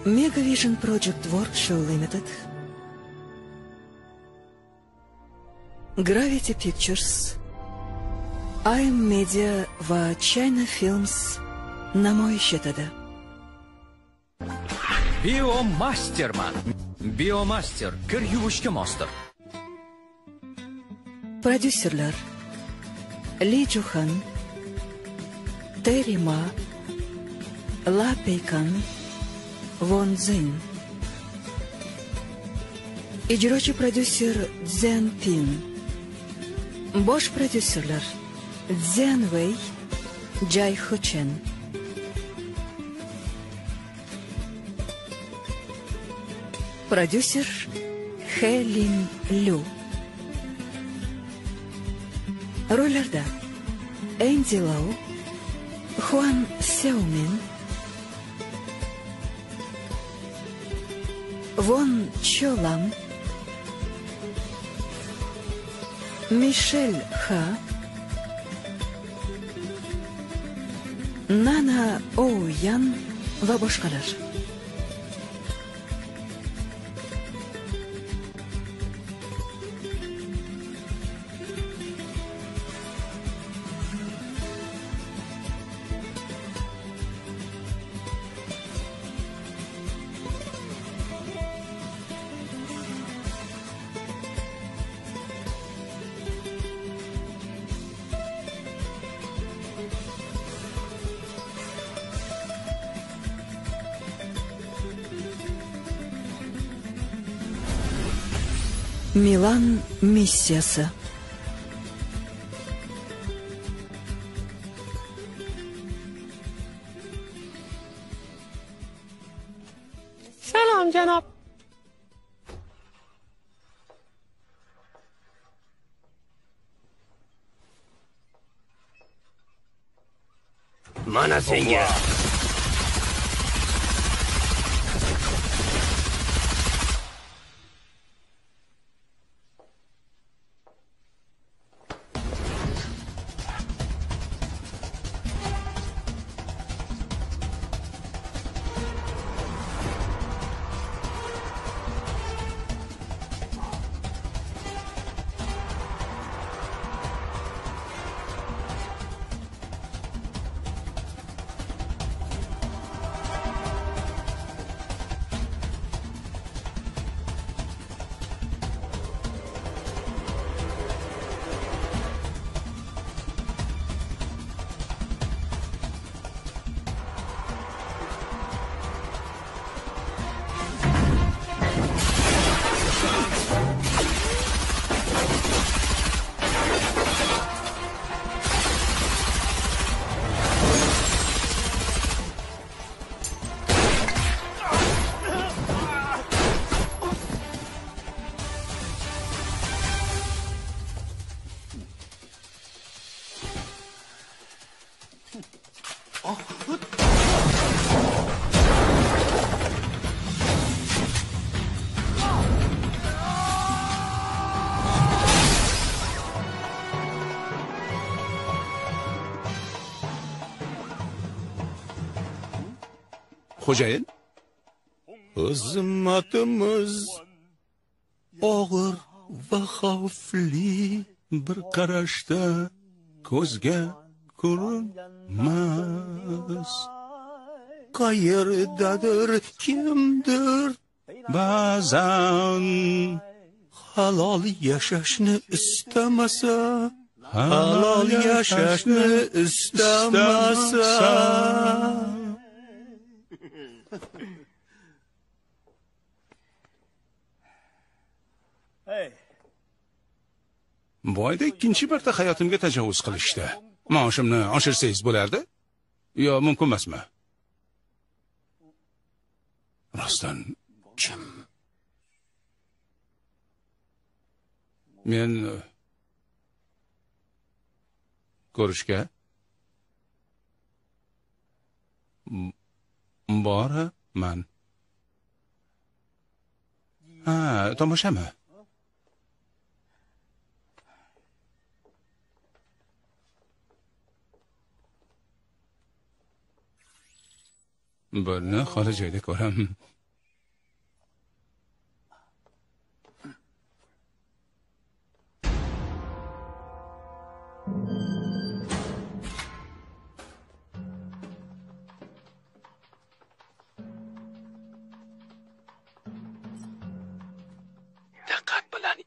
Megavision Project Workshop Limited, Gravity Pictures, IM Media va China Films namoyish etadi. Biomasterman. Biomaster kir yuvishga mosdir. Prodyuserlar Li Juhan, Terry Ma, La Peikan, Won Zin. Ijrochi prodyuser Zhen Pin. Bosh prodyuserlar Zhen Wei, Jai Ho Chen. Prodyuser He Lin Liu. Rollarda Andy Lau, Huan Xiaomin, Won Cholam, Michelle Ha, Nana Oyan va boshqalar. Milan missiyasi. Salom janob. Mana senga. Xo'jayin, xizmatimiz og'ir va xavfli, bir qarashda ko'zga ko'rinmas. Qayerdadir kimdir ba'zan halol yashashni istamasa, halol yashashni istamasa. Boyda ikkinchi marta hayotimga tajovuz qilishdi. Maoshimni oshirsangiz bo'lardi? Yo, mumkin emasmi? Rostdan kim? Men ko'rishga boraman. Ha, tomoshami? Buni xola joyda ko'ram.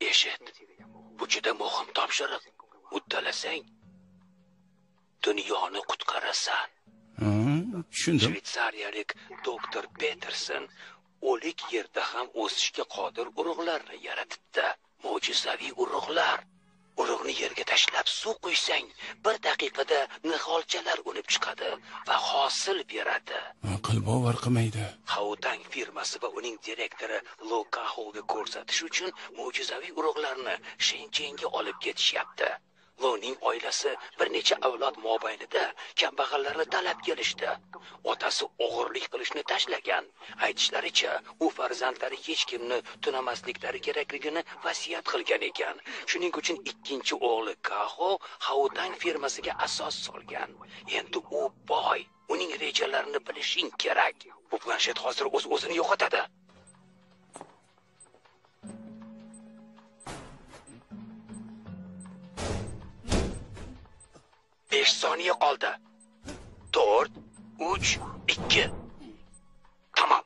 Eshit, bu juda muhim topshiriq. Uddalasang, dunyoni qutqarasan. Tushundim. Shvetsariyalik doktor Peterson o'lik yerda ham o'sishga qodir urug'larni yaratibdi. Mo'jizaviy urug'lar. Urug'ni yerga tashlab suv quysang, 1 daqiqada niholchalar unib chiqadi va hosil beradi. Aql bovar qilmaydi. Hautang firmasi va uning direktori Lokahoga ko'rsatish uchun mo'jizaviy urug'larni Shenchengga olib ketishyapti. Loning oilasi bir necha avlod mobaynida kambag'allarni talab kelishdi. Otasi o'g'irlik qilishni tashlagan. Aytishlaricha, u farzandlari hech kimni tunamasliklari kerakligini vasiyat qilgan ekan. Shuning uchun ikkinchi o'g'li Kaho Hautang firmasiga asos solgan. Endi u boy. Uning rejalarini bilishing kerak. Bu planshet hozir o'z-o'zini yo'qotadi. 5 soniya qoldi. 4, 3, 2. Tamam.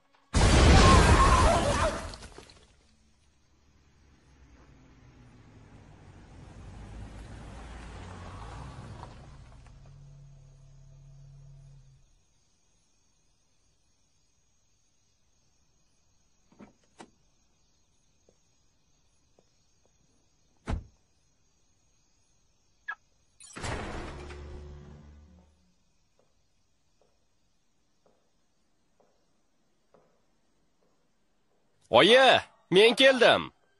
Oyi, men keldim.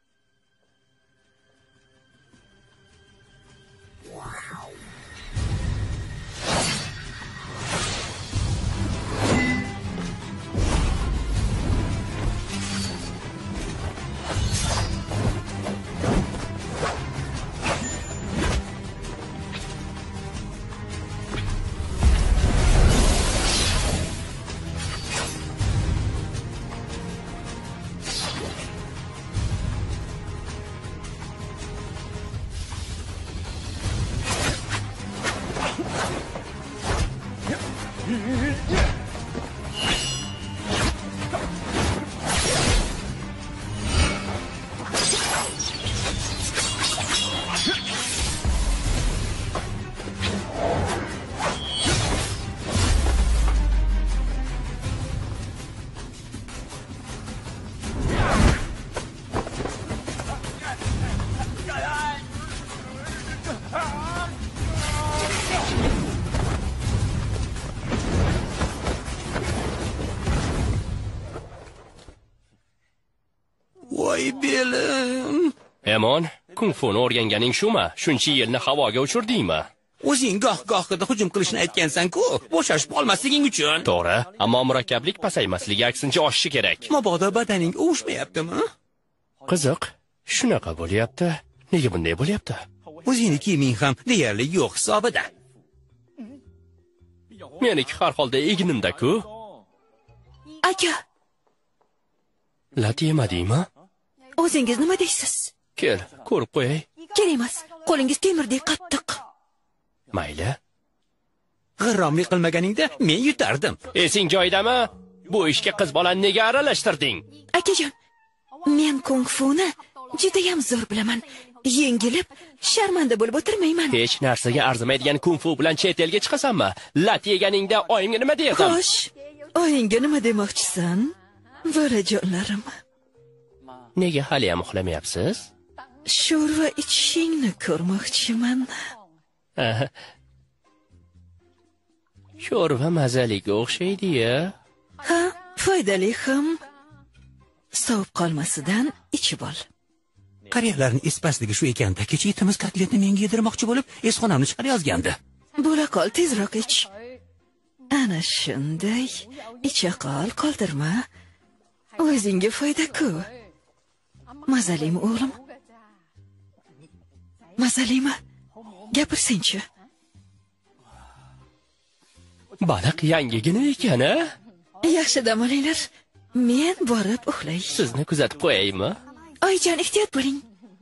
Voy belim. Emon, kung funi o'rganganing shumi? Shuncha yilni havoga uchirdingmi? O'zing goh-gohida hujum qilishni aytgansan-ku, bo'shashib qolmasliging uchun. To'g'ri, ammo murakkablik pasaymasligi, aksincha oshishi kerak. Mabodo badaning uvushmayaptimi? Qiziq, shunaqa bo'lyapti. Nega bunday bo'lyapti? O'zingni kiyiming ham deyarli yo'q hisobida. Meniki har holda egnimda-ku. Aka, Lat yemadingmi? o'zingiz nima deysiz? Kel, ko'rib qo'yay. Kerak emas, qo'lingiz temirdek qattiq. Mayli. G'irromlik qilmaganingda men yutardim. Esing joyidami? Bu ishga qiz bolani nega aralashtirding? Akajon, men kung funi juda ham zo'r bilaman. Yengilib, sharmanda bo'lib o'tirmayman. Hech narsaga arzimaydigan kung fu bilan chet elga chiqasanmi? Lat yeganingda oyimga nima deyapsan? Xo'sh, oyingga nima demoqchisan? Bolajonlarim, Nega hali ham uxlamayapsiz? sho'rva ichishingni ko'rmoqchiman. Sho'rva mazaliga o'xshaydi-ya. Ha, foydali ham. Sovib qolmasidan ichib ol. Qariyalarning ispasligi shu ekanda. Kecha itimiz kotletni menga yedirmoqchi bo'lib, esxonamni chiqarayozgandi. Bo'la qol, tezroq ich. Ana shunday. Icha qol, qoldirma. O'zingga foyda-ku. Mazalimi o'g'lim? Mazalimi? Gapirsin-chi. Baliq yangigina ekan-a? Yaxshi dam olinglar. Men borib uxlay. Sizni kuzatib qo'yaymi? Oyjon, ehtiyot bo'ling.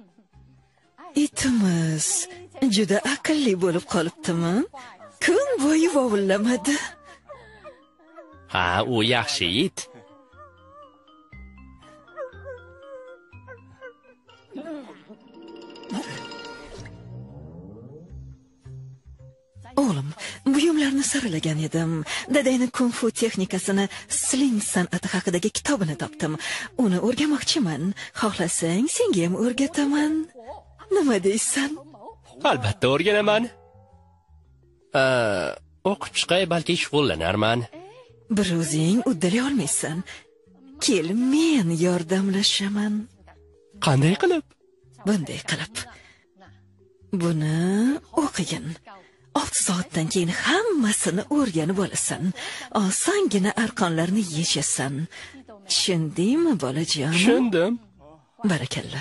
Itimiz juda aqlli bo'lib qolibdimi? Kun bo'yi vovullamadi. Ha, u yaxshi it. O'g'lim, buyumlarni saralagan edim. Dadangning kung fu texnikasini, sling san'ati haqidagi kitobini topdim. Uni o'rganmoqchiman. Xohlasang, senga ham o'rgataman. Nima deysan? Albatta o'rganaman. O'qib chiqay, balki shug'ullanarman. Bir o'zing uddalay olmaysan. Kel, men yordamlashaman. Qanday qilib? Bunday qilib. Buni o'qigin. 6 soatdan keyin hammasini o'rganib olasan. Osongina arqonlarni yeshasan. Tushundingmi, bolajon? Tushundim. Barakalla.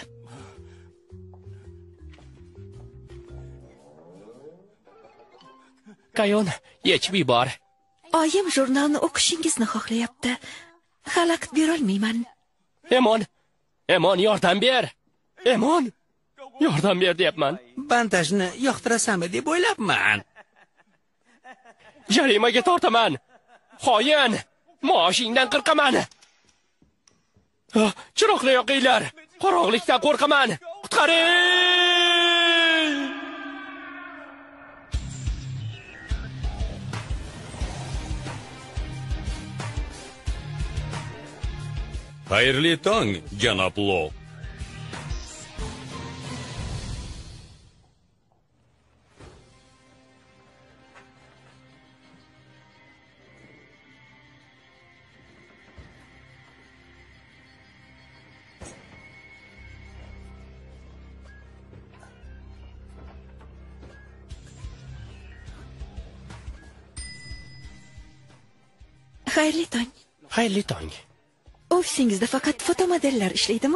Qayon, yechib yubor. Oyim jurnalni o'qishingizni xohlayapti. Xalaqit bera olmayman. Emon, yordam ber. Emon, yordam ber deyapman. Bandajni yoqtirasanmi deb o'ylabman. Jarimaga tortaman. Xoin, maoshingdan qirqaman. Chiroqli yoqinglar. Qorong'ulikdan qo'rqaman. Qutqaring! Xayrli tong, janob Lo. Xayrli tong. Xayrli tong. Ofisingizda faqat fotomodellar ishlaydimi?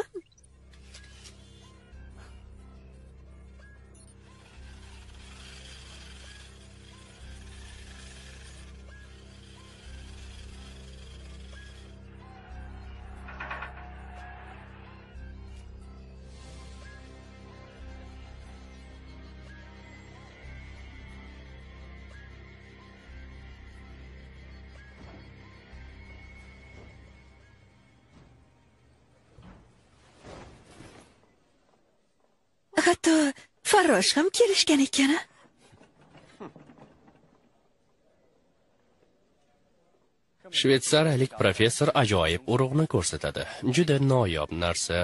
Hatto farrosh ham kelishgan ekan. Shvetsariyalik professor ajoyib urug'ni ko'rsatadi. Juda noyob narsa.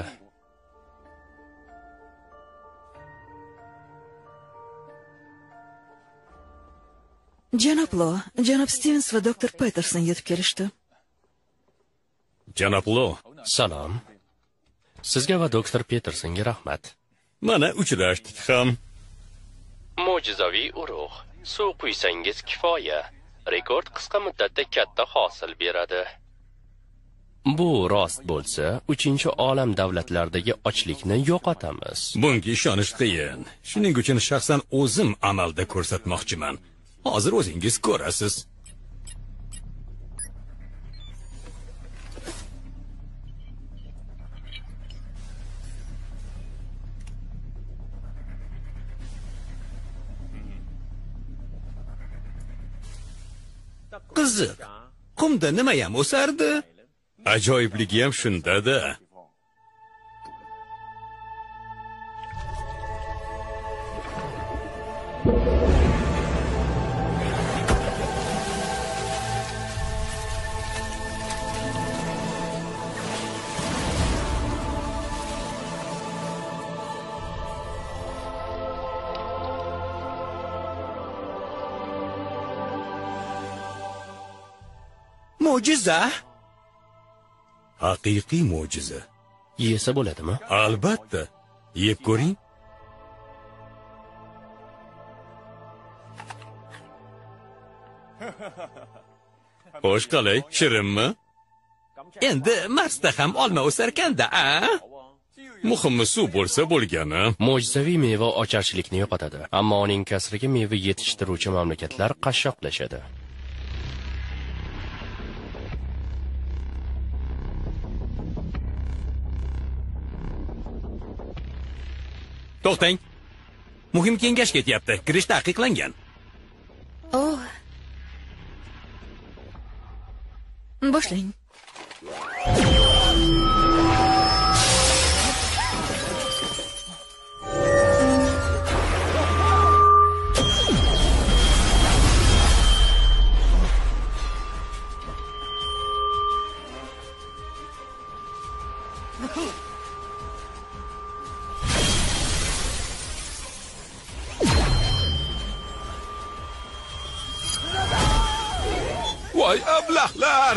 Janob Lo, janob Stevens va doktor Peterson yetib kelishdi. Janob Lo, Salom. Sizga va doktor Petersonga rahmat. mana uchrashdik ham. Mo'jizaviy urug'. Suv quysangiz kifoya. Rekord qisqa muddatda katta hosil beradi. Bu rost bo'lsa, 3-olam davlatlaridagi ochlikni yo'qotamiz. Bunga ishonish qiyin. Shuning uchun shaxsan o'zim amalda ko'rsatmoqchiman. Hozir o'zingiz ko'rasiz. Qiziq. Qumda nima ham o'sardi? Ajoyibligi ham shunda-da. Mo'jiza? Haqiqiy mo'jiza. Yesa bo'ladimi? Albatta. Yeb ko'ring. Xo'sh qalay, shirinmi? Endi Marsda ham olma o'sarkanda, a? Muhimi suv bo'lsa bo'lgani. Mo'jizaviy meva ocharchilikni yo'qotadi, ammo uning kasriga meva yetishtiruvchi mamlakatlar qashshoqlashadi. To'xtang. Muhim kengash ketyapti. Kirish taqiqlangan. Oh. Boshlang. Voy ablahlar!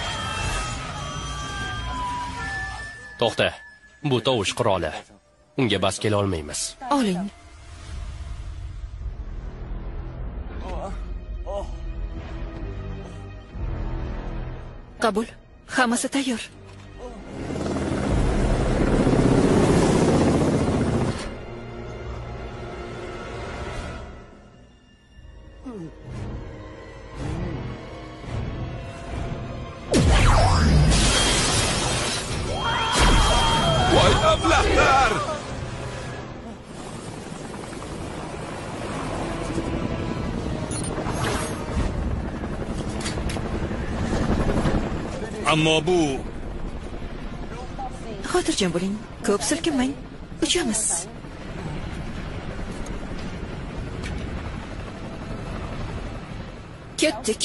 To'xta. Bu tovush quroli. Unga bas kela olmaymiz. Oling. Qabul. Hammasi tayyor. Voy ablahlar! Ammo bu Xotirjam bo'ling. Ko'p silkinmang. Uchamiz. Ketdik.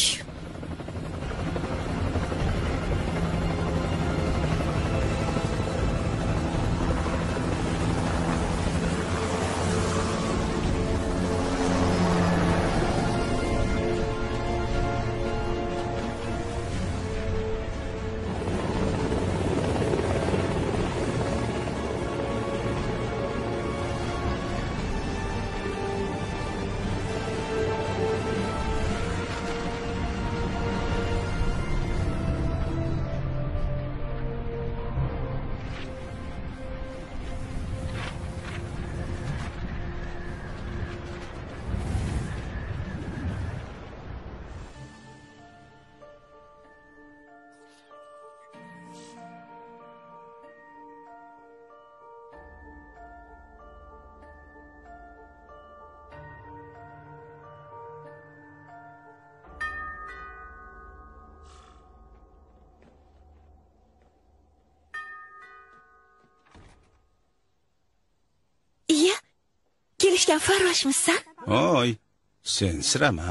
Iya. Kelishgan farroshmisan? Oy, sen sirama.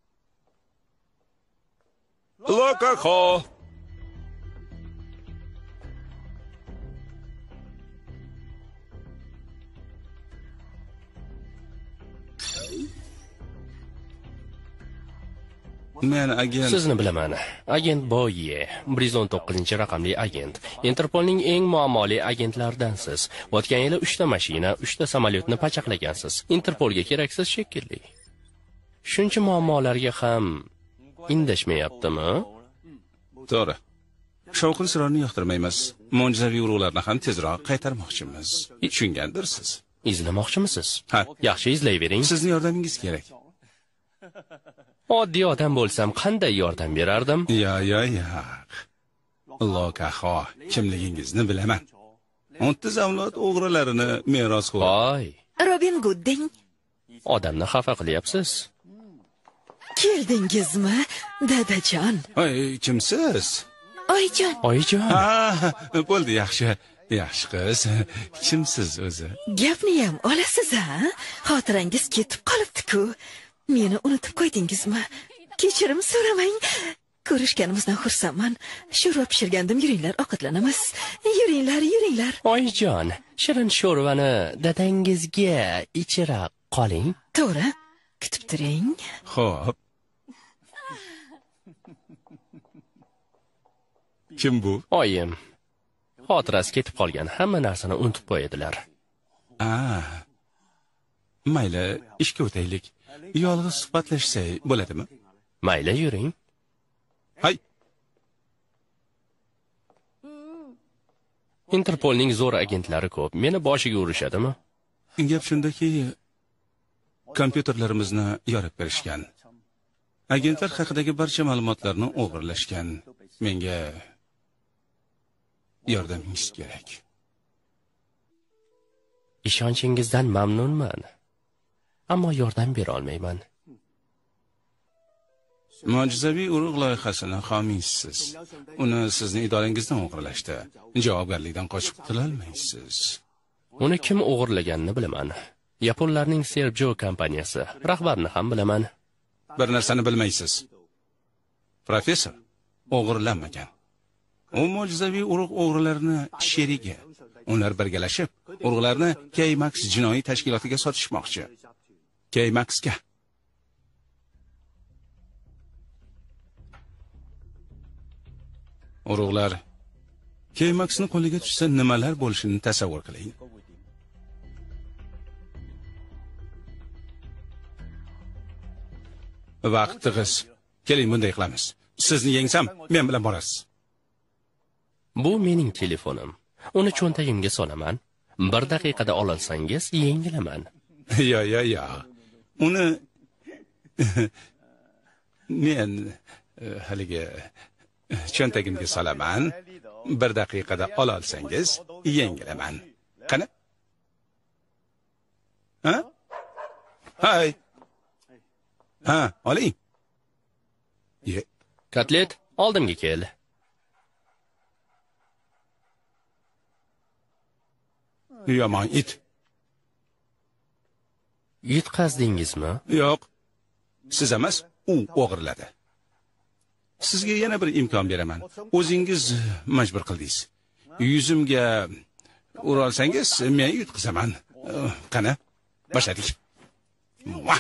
Lokaxo. Men agent. Sizni bilaman. Agent Boye, 119-raqamli agent. Interpolning eng muammoli agentlaridansiz. O'tgan yili 3 ta mashina, 3 ta samolyotni pachaqlagansiz. Interpolga keraksiz shekilli. Shuncha muammolarga ham indashmayaptimi? To'g'ri. Shovqin sironni yoqtirmaymiz. Mo'jizaviy urug'larni ham tezroq qaytarmoqchimiz. Tushungandirsiz. Izlamoqchimisiz? Ha. Yaxshi izlayvering. Sizni yordamingiz kerak. Oddiy odam bo'lsam qanday yordam berardim? Ya. Lokaxo, kimligingizni bilaman. 30 avlod o'g'rilarini meros qilib. Voy, Robin Hood deng. odamni xafa qilyapsiz. Keldingizmi, dadajon? Ay, kimsiz? Oyjon. Oyijon, Ha, bo'ldi, yaxshi. Yaxshi qiz. Kimsiz o'zi? Gapni ham olasiz, ha? Xotirangiz ketib qolibdi-ku. Meni unutib qo'ydingizmi? Kechirim so'ramang. Ko'rishganimizdan xursandman. Sho'rva pishirgandim, yuringlar, ovqatlanamiz. Yuringlar. oyijon, shirin sho'rvani dadangizga ichira qoling. To'g'ri. Kutib turing. Xo'p. Kim bu? Oyim, xotirasi ketib qolgan, hamma narsani unutib qo'yadilar. Mayli, ishga o'taylik. Yolg'iz suhbatlashsak bo'ladimi? Mayli, yuring. Hay. Interpolning zo'r agentlari ko'p. Meni boshiga urishadimi? Gap shundaki, kompyuterlarimizni yorib berishgan. Agentlar haqidagi barcha ma'lumotlarni o'g'irlashgan. Menga yordamingiz kerak. Ishonchingizdan mamnunman. Ammo yordam bera olmayman. Mo'jizaviy urug' loyihasini homiysiz. Uni sizning idorangizdan o'g'irlashdi. Javobgarlikdan qochib qutulolmaysiz. Uni kim o'g'irlaganini bilaman. Yaponlarning Sergio kompaniyasi. Rahbarini ham bilaman. Bir narsani bilmaysiz. Professor o'g'irlanmagan. U mo'jizaviy urug' o'g'rilarini sherigi. Ular birgalashib, urug'larni K-Max jinoiy tashkilotiga sotishmoqchi. K-Maxga. Urug'lar K-Maxni qo'liga tushsa nimalar bo'lishini tasavvur qiling. Vaqt tig'iz. Keling, bunday qilamiz. Sizni yengsam, men bilan borasiz. Bu mening telefonim. Uni cho'ntagimga solaman. 1 daqiqada ololsangiz, yengilaman. Yo. Uni men haligi cho'ntagimga solaman. 1 daqiqada ololsangiz, yengilaman. Qani? Ha? Hay. Ha, oling. Kotlet, oldimga kel. Yomon it. Yutqazdingizmi? Yo'q. Siz emas, u o'g'irladi. Sizga yana bir imkon beraman. O'zingiz majbur qildingiz. Yuzimga urolsangiz, men yutqizaman. Qani? Boshladik. Vah!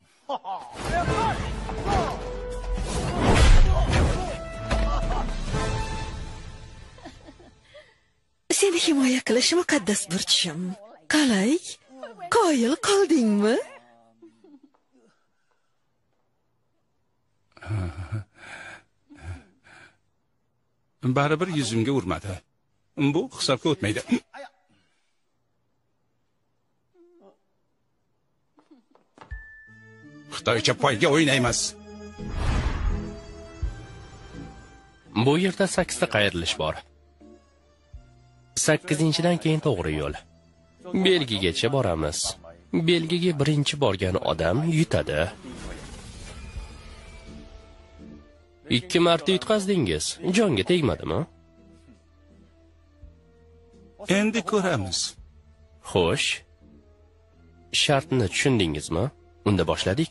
Seni himoya qilish muqaddas burchim. Qalay? Qoyil qoldingmi? Baribir yuzimga urmadi. Bu hisobga o'tmaydi. Xitoycha poyga o'ynaymiz. Bu yerda 8 ta qayrilish bor. 8-dan keyin to'g'ri yo'l. Belgigacha boramiz. Belgiga birinchi borgan odam yutadi. 2 marta yutqazdingiz. Jonga tegmadimi? Endi ko'ramiz. Xo'sh. Shartni tushundingizmi? Unda boshladik.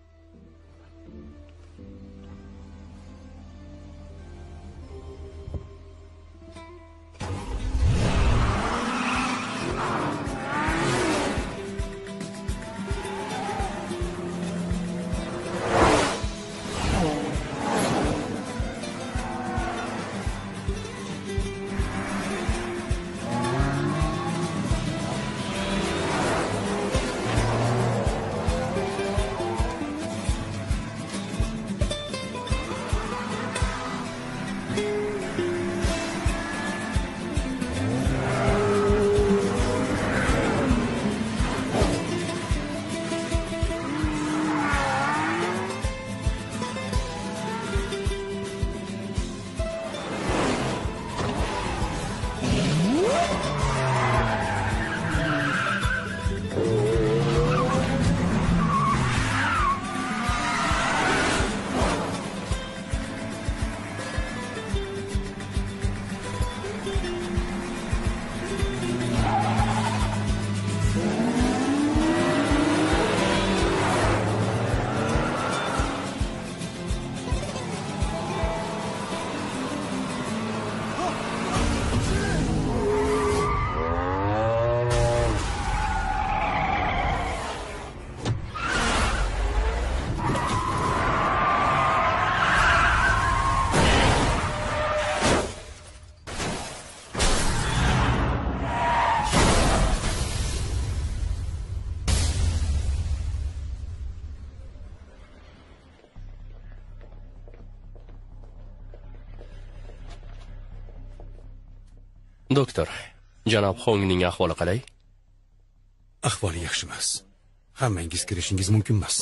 Doktor, janob Hongning ahvoli qalay? Ahvoli yaxshi emas. Hammangiz kirishingiz mumkin emas.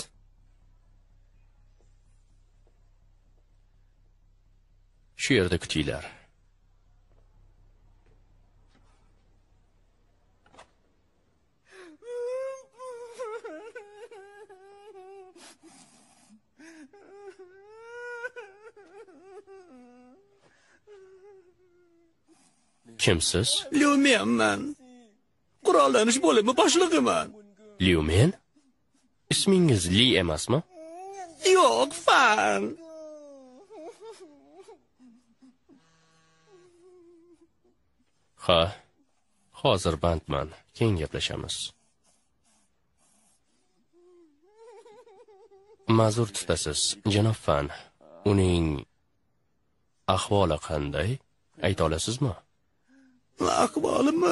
Shu yerda kutinglar. Kimsiz? Lyumenman. Qurollanish bo'limi boshlig'iman. Lyumen? Ismingiz Li emasmi? Yo'q, Fan. Ha, hozir bandman. Keyin gaplashamiz. Ma'zur tutasiz, janob Fan. Uning ahvoli qanday? Ayta olasizmi? Ahvolimi?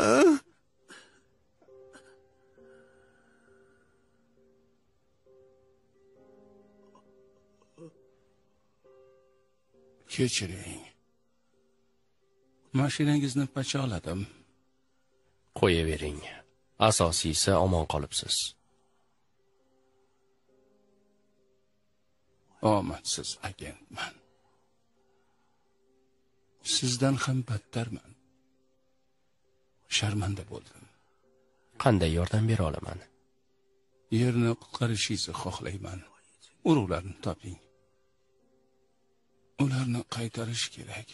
Kechiring. Mashinangizni pacholadim. Qo'yavering. Asosiysi omon qolibsiz. Omadsiz agentman. Sizdan ham battarman. Sharmanda bo'ldim. Qanday yordam bera olaman? Yerni qutqarishingizni xohlayman. Urug'larni toping. Ularni qaytarish kerak.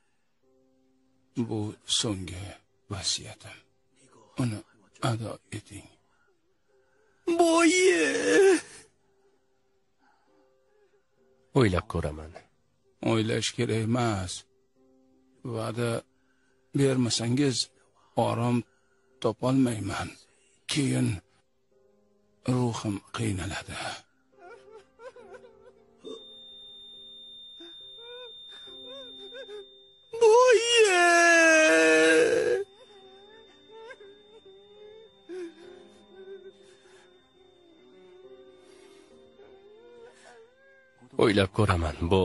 Bu so'nggi vasiyatim. Uni ado eting. Bo'yi! O'ylab ko'raman. O'ylash kerak emas. Va'da bermasangiz orom topolmayman. Keyin ruhim qiynaladi. O'ylab ko'raman, bu.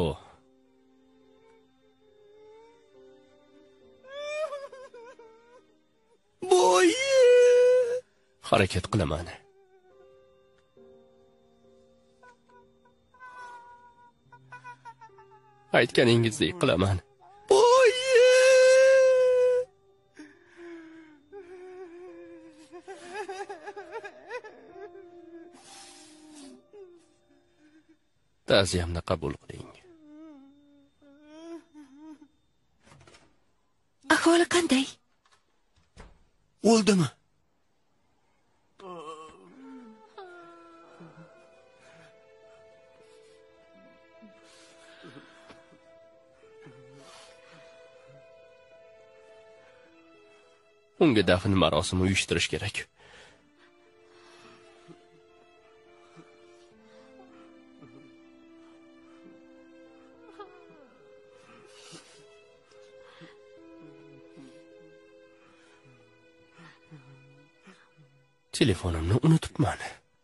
Bo'yi! Harakat qilaman. Aytganingizdek qilaman. Ta'ziyamni qabul qiling. Ahvoli qanday? O'ldimi? Unga dafn marosimi uyushtirish kerak. Telefonimni unutibman.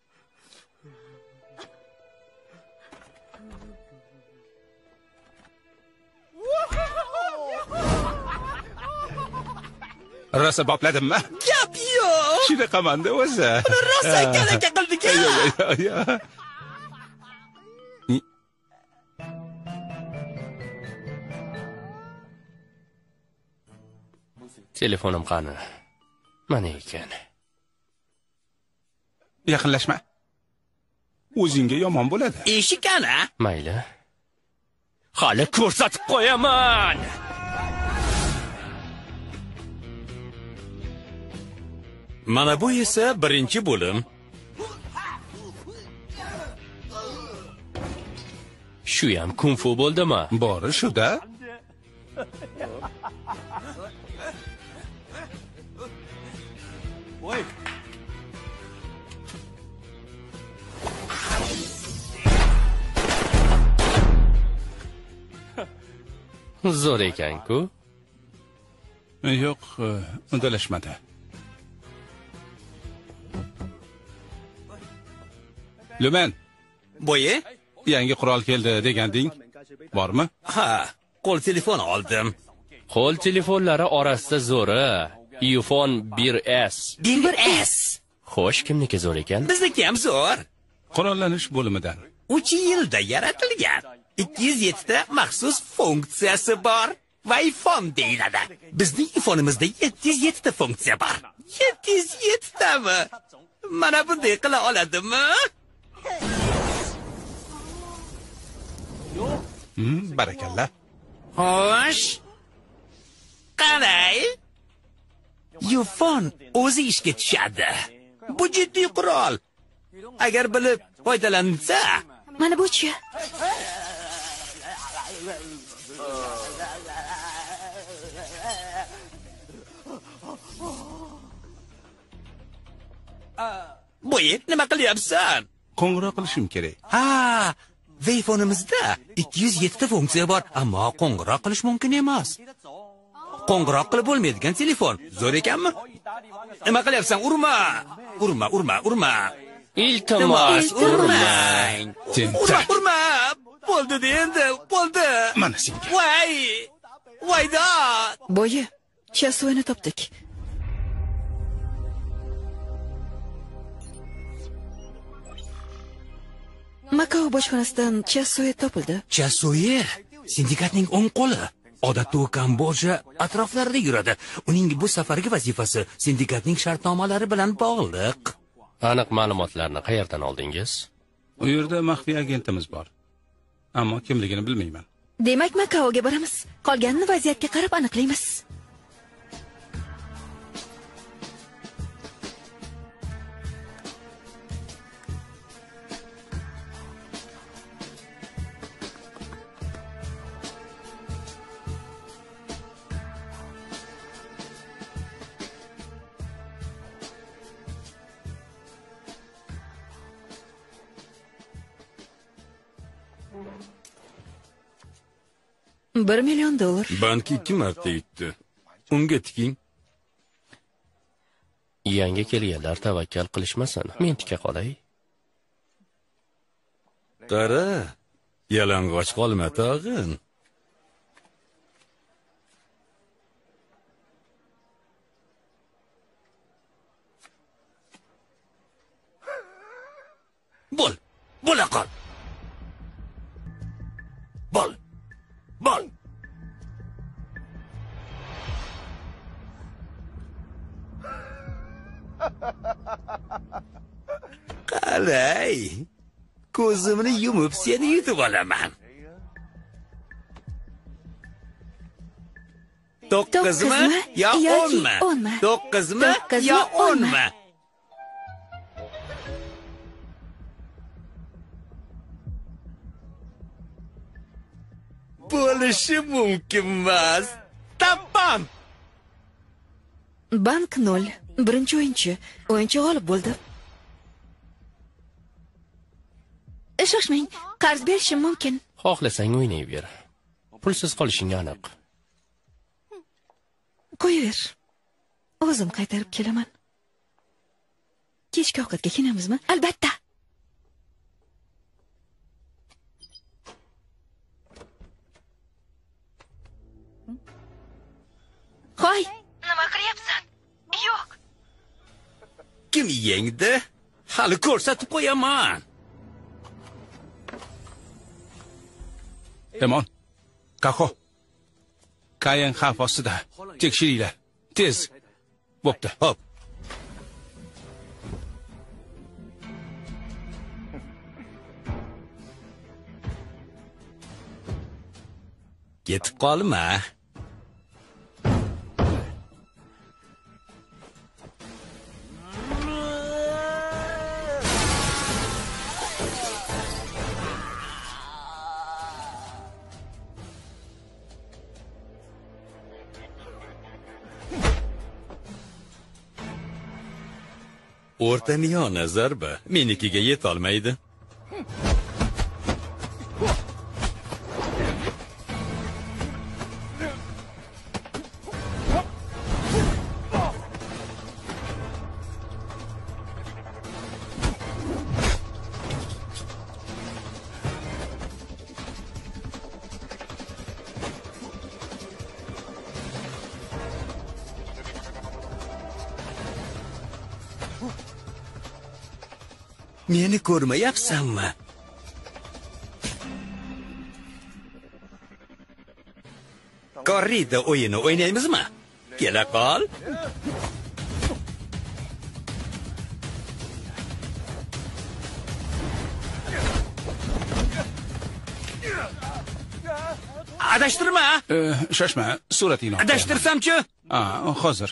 Rosa bopladimmi? Gap yo'q. Shunaqamanda o'zi. Rosa kalaka qildik. Telefonim qani? Mana ekan. Yaqinlashma. O'zingga yomon bo'ladi. Eshik ana. Mayli. Hali ko'rsatib qo'yaman. Mana bu esa birinchi bo'lim. Shu ham kung fu bo'ldimi? Bori shu-da. Zo'r ekan-ku. Yo'q, undalashmadi. Lumen, Bo'yi? yangi qurol keldi deganding. Bormi? Ha, qo'l telefon oldim. Qo'l telefonlari orasida zo'ri. iPhone 1S. 1S. Xo'sh, kimniki zo'r ekan? Bizniki ham zo'r. Qurollanish bo'limidan. 3 yilda yaratilgan. 207 ta maxsus funksiyasi bor. Wi-Fi deyiladi. Bizning iPhone'imizda 707 ta funksiya bor. 707 tami? Mana bunday qila oladimi? Barakalla. Xo'sh. Qalay? iPhone o'zi ishga tushadi. Bu jiddiy qurol. Agar bilib foydalansa, Mana bu-chi? Bo'yi, nima qilyapsan? Qo'ng'iroq qilishim kerak. Ha, Wayfonimizda 207 ta funksiya bor, ammo qo'ng'iroq qilish mumkin emas. Qo'ng'iroq qilib bo'lmaydigan telefon. Zo'r ekanmi? Nima qilyapsan? Urma. Urma. Iltimos, urmang. Tentak. Urma. Bo'ldi endi, bo'ldi. Mana senga. Voyda. Bo'yi, Chassoyni topdik. Makao bojxonasidan Chassoy topildi. Chassoye sindikatning o'ng qo'li. Odatda u Kamboja atroflarida yuradi. Uning bu safargi vazifasi sindikatning shartnomalari bilan bog'liq. aniq ma'lumotlarni qayerdan oldingiz? U yerda maxfiy agentimiz bor. Ammo kimligini bilmayman. Demak, Makaoga boramiz. Qolganini vaziyatga qarab aniqlaymiz. $1 million. Bank 2 marta yutdi. Unga tiking. Yangi kelganlar tavakkal qilishmasin. Men tika qolay. Qara, yalang'och qolma tag'in. Bo'la qol. Bol. Qalay, ko'zimni yumib seni yutib olaman. 9mi yo 10mi? 9mi yo 10mi? Bo'lishi mumkin emas. Tapam. Bank 0. Birinchi o'yinchi. O'yinchi g'olib bo'ldi. Shoshmang, qarz berishim mumkin. Xohlasang o'ynayver. Pulsiz qolishing aniq. Qo'yaver. O'zim qaytarib kelaman. Kechki ovqatga kelamiz-mi? Albatta. Qo'y. Nima qilyapsan? Yo'q. Kim yengdi? Hali ko'rsatib qo'yaman. Emon, Kaho. Kayan xavf ostida. Tekshiringlar. Tez. Bo'pti. Hop. Ketib qolma. O'rta miyona zarba menikiga yetolmaydi. Meni ko'rmayapsanmi? Korrida o'yini o'ynaymizmi? Kela qol. Adashtirma. Shoshma, suratingni ol. Adashtirsamchi? Hozir.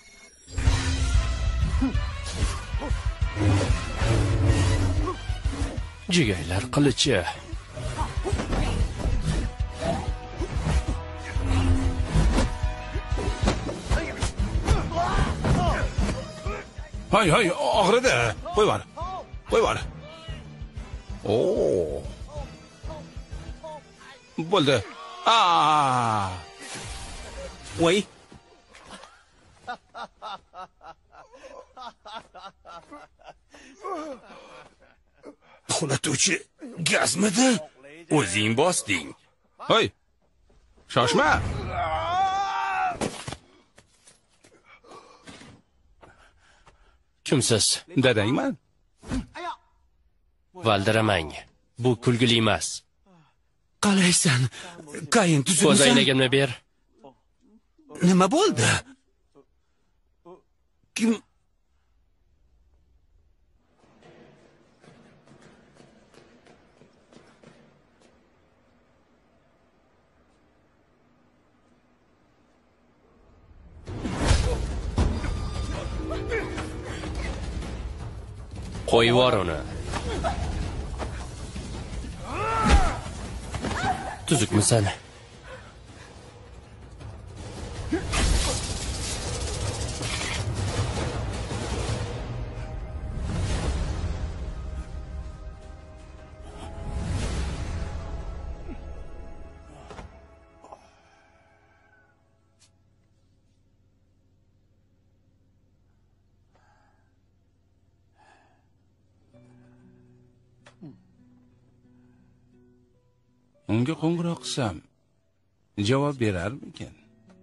Jigaylar qilichi. Hay, og'ridi. Qo'y bor. Qo'y bor. Oo. Bo'ldi. Voy. Uxlatuvchi gazmidi? O'zing bosding. Hoy. Shoshma. Kimsiz? Dadangman. Valdiramang. Bu kulgili emas. Qalaysan? Qayin Ko'z tuzilsan? aynagimni ber. Nima bo'ldi? Kim? Qo'yib yubor uni. Tuzukmisan? Unga qo'ng'iroq qilsam, javob berarmikan?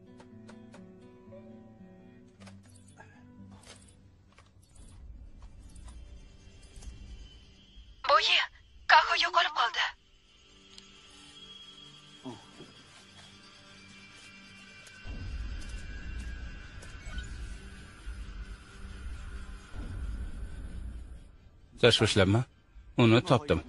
Bo'yi, qahva yo'qolib qoldi. Tashvishlanma. Uni topdim.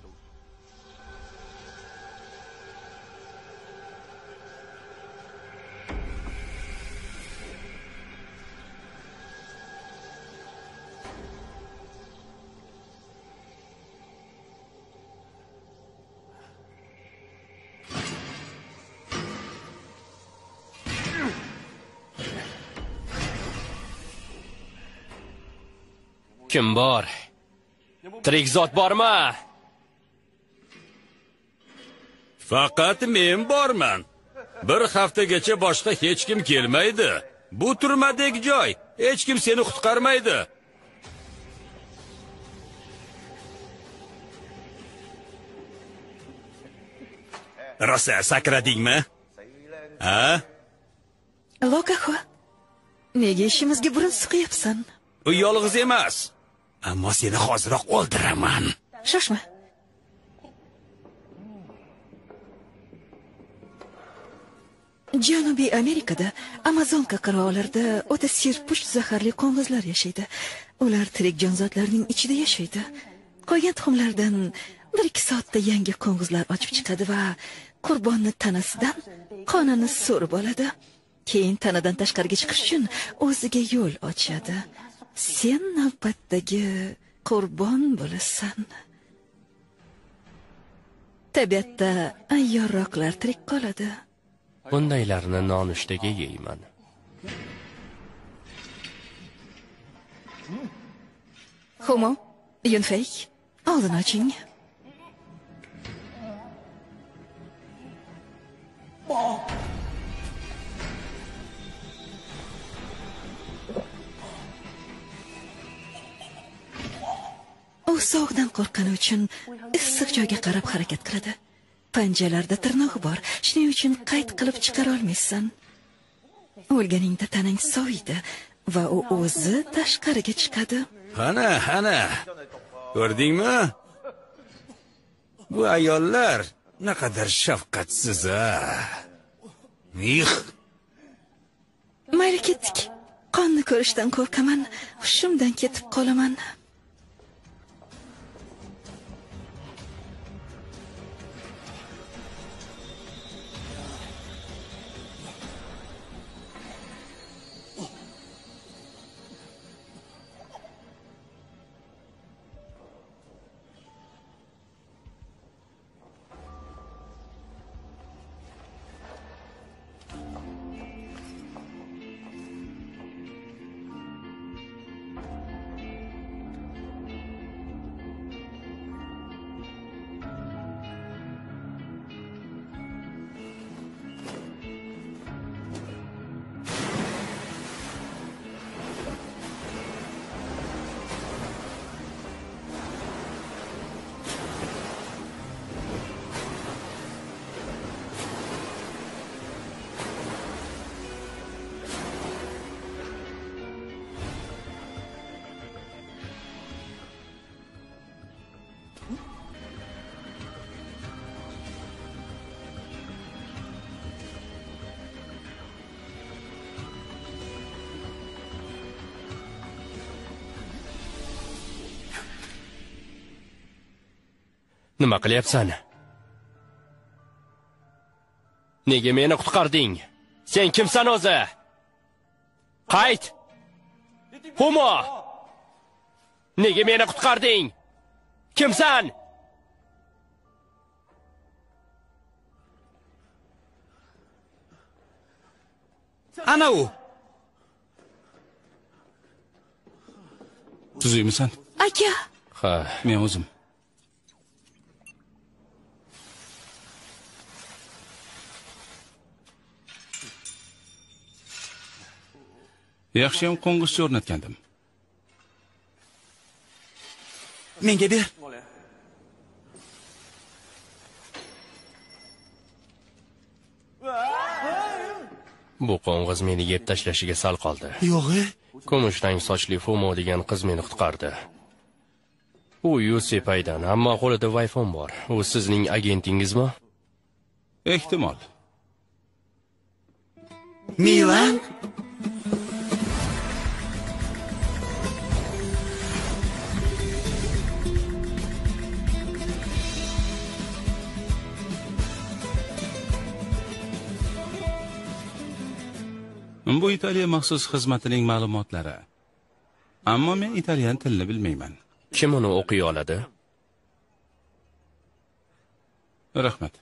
Kim bor? Tirik zot bormi? Faqat men borman. Bir haftagacha boshqa hech kim kelmaydi. Bu turmadek joy. Hech kim seni qutqarmaydi. Rosa sakradingmi? Ha? Loqaxo, nega ishimizga burun suqyapsan? U yolg'iz emas. Ammo seni hoziroq o'ldiraman. Shoshma. Janubiy Amerikada Amazonka qirg'oqlarida o'ta serpush zaharli qo'ng'izlar yashaydi. Ular tirik jonzotlarning ichida yashaydi. Qolgan tuxumlardan 1-2 soatda yangi qo'ng'izlar ochib chiqadi va qurbonni tanasidan qonini so'rib oladi. Keyin tanadan tashqariga chiqish uchun o'ziga yo'l ochadi. Sen navbatdagi qurbon bo'lasan. Tabiatda ayyorroqlar tirik qoladi. Bundaylarni nonushtaga yeyman. Homo, Yunfei, oldin oching. U sovuqdan qo'rqqani uchun issiq joyga qarab harakat qiladi. Panjalarda tirnog'i bor, shuning uchun qayd qilib chiqara olmaysan. O'lganingda tanang soviydi va u o'zi tashqariga chiqadi. Ana. Ko'rdingmi? Bu ayollar naqadar shafqatsiz-a. Mayli ketdik. Qonni ko'rishdan qo'rqaman, hushimdan ketib qolaman. Nima qilyapsan? Nega meni qutqarding? Sen kimsan o'zi? Qayt! Humo! Nega meni qutqarding? Kimsan? Ana u. Tuzuymisan? Aka. Ha, Men o'zim. Yaxshiyam qo'ng'izcha o'rnatgandim. Menga ber. bu qo'ng'iz meni yeb tashlashiga sal qoldi. Yo'g'i. Kumush rang sochli Fumo degan qiz meni qutqardi. U Yusepaydan, ammo qo'lida Wi-Fi bor. U sizning agentingizmi? Ehtimol. Milan? Bu Italiya maxsus xizmatining ma'lumotlari. Ammo men italyan tilini bilmayman. Kim uni o'qiy oladi? Rahmat.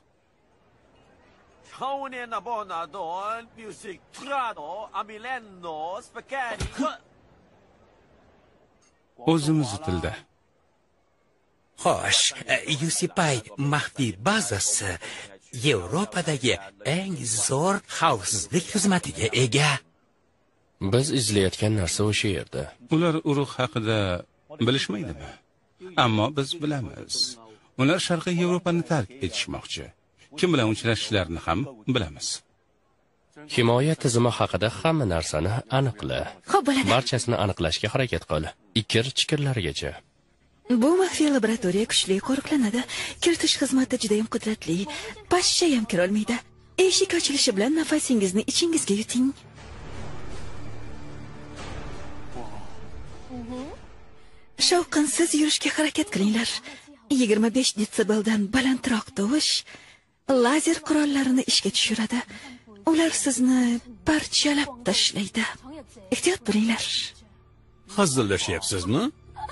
O'zimiz tilda. Xo'sh, Yusepay maxfiy bazasi Yevropadagi eng zo'r xavfsizlik xizmatiga ega. Biz izlayotgan narsa o'sha yerda. Ular urug' haqida bilishmaydimi? Ammo biz bilamiz. Ular Sharqiy Yevropani tark etishmoqchi. Kim bilan uchrashishlarini ham bilamiz. Himoya tizimi haqida hamma narsani aniqla. Xo'p bo'ladi. Barchasini aniqlashga harakat qil. Ikir-chikirlargacha. Bu maxfiy laboratoriya kuchli qo'riqlanadi. Kiritish xizmati juda ham qudratli. Pashsha ham kira olmaydi. Eshik ochilishi bilan nafasingizni ichingizga yuting. Shovqinsiz yurishga harakat qilinglar. 25 desibeldan balandroq tovush lazer qurollarini ishga tushiradi. Ular sizni parchalab tashlaydi. Ehtiyot bo'linglar. Hazillashyapsizmi?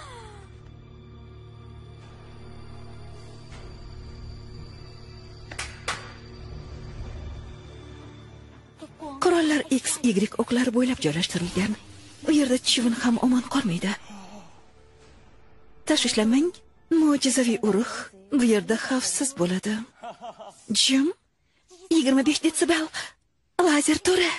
Qurollar X, Y o'qlar bo'ylab joylashtirilgan. U yerda chivin ham omon qolmaydi. Tashvishlanmang, mo'jizaviy urug' bu yerda xavfsiz bo'ladi. Jim, 25 desibel, lazer to'ri.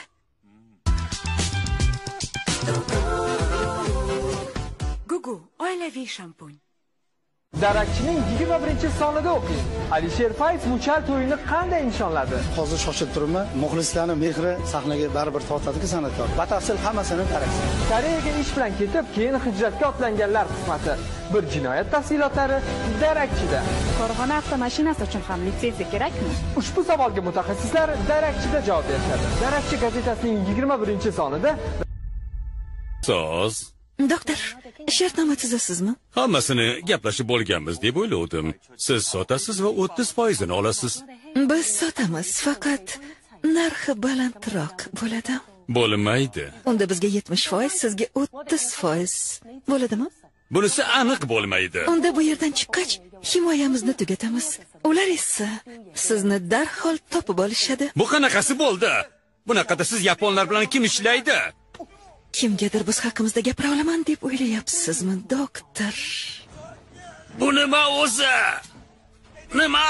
Gugu, oilaviy shampun. Darakchining 21-sonida o'qing. Alisher Fayz muchal to'yini qanday nishonladi? Hozir shoshib turibman. Muxlislarning mehri sahnaga baribir tortadi-ku san'atkor. Batafsil hammasini darakchi. Koreyaga ish bilan ketib, keyin hijratga otlanganlar qismati. Bir jinoyat tafsilotlari darakchida. Korxona avtomashinasi uchun ham litsenziya kerakmi? Ushbu savolga mutaxassislar darakchida javob berishadi. Darakchi gazetasining 21-sonida So'z. Doktor, shartnoma tuzasizmi? Hammasini gaplashib bo'lganmiz deb o'ylovdim. Siz sotasiz va 30% ni olasiz. Biz sotamiz, faqat narxi balandroq bo'ladi. Bo'lmaydi. Unda bizga 70%, sizga 30% bo'ladimi? Bunisi aniq bo'lmaydi. Unda bu yerdan chiqqach, himoyamizni tugatamiz. Ular esa sizni darhol topib olishadi. Bu qanaqasi bo'ldi? Bunaqada siz yaponlar bilan kim ishlaydi? Kimgadir biz haqimizda gapira olaman deb o'ylayapsizmi, doktor? Bu nima o'zi? Nima?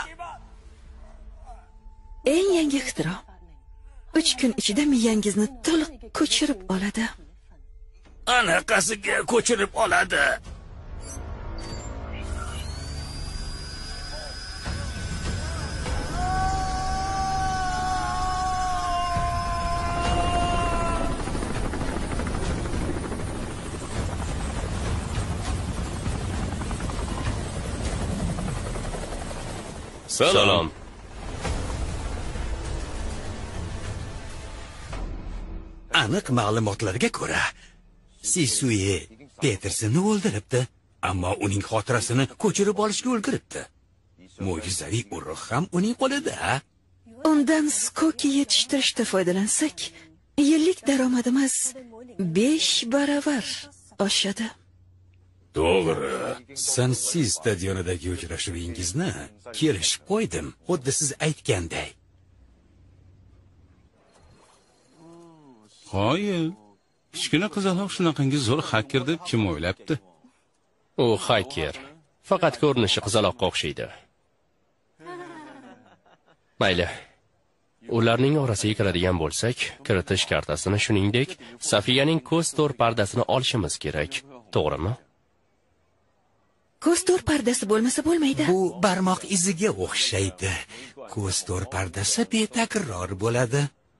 Eng yangi ixtiro. 3 kun ichida miyangizni to'liq ko'chirib oladi. Anaqasiga ko'chirib oladi. Salom. Aniq ma'lumotlarga ko'ra, Sisuye Petersonni o'ldiribdi, ammo uning xotirasini ko'chirib olishga ulguribdi. mo'jizaviy urug' ham uning qo'lida. Undan skoki yetishtirishda foydalansak, yillik daromadimiz 5 baravar oshadi. To'g'ri. Sansiz stadionidagi uchrashuvingizni kelishib qo'ydim, xuddi siz aytganday. Qo'yil. Kichkina qizaloq shunaqangi zo'r hacker deb kim o'ylabdi? U hacker. Faqat ko'rinishi qizaloqqa o'xshaydi. Mayli. Ularning orasiga kiradigan bo'lsak, kiritish kartasini shuningdek, Safiyaning ko'z to'r pardasini olishimiz kerak. To'g'rimi? Ko'z to'r pardasi bo'lmasa bo'lmaydi. Bu barmoq iziga o'xshaydi. Ko'z to'r pardasi betakror bo'ladi.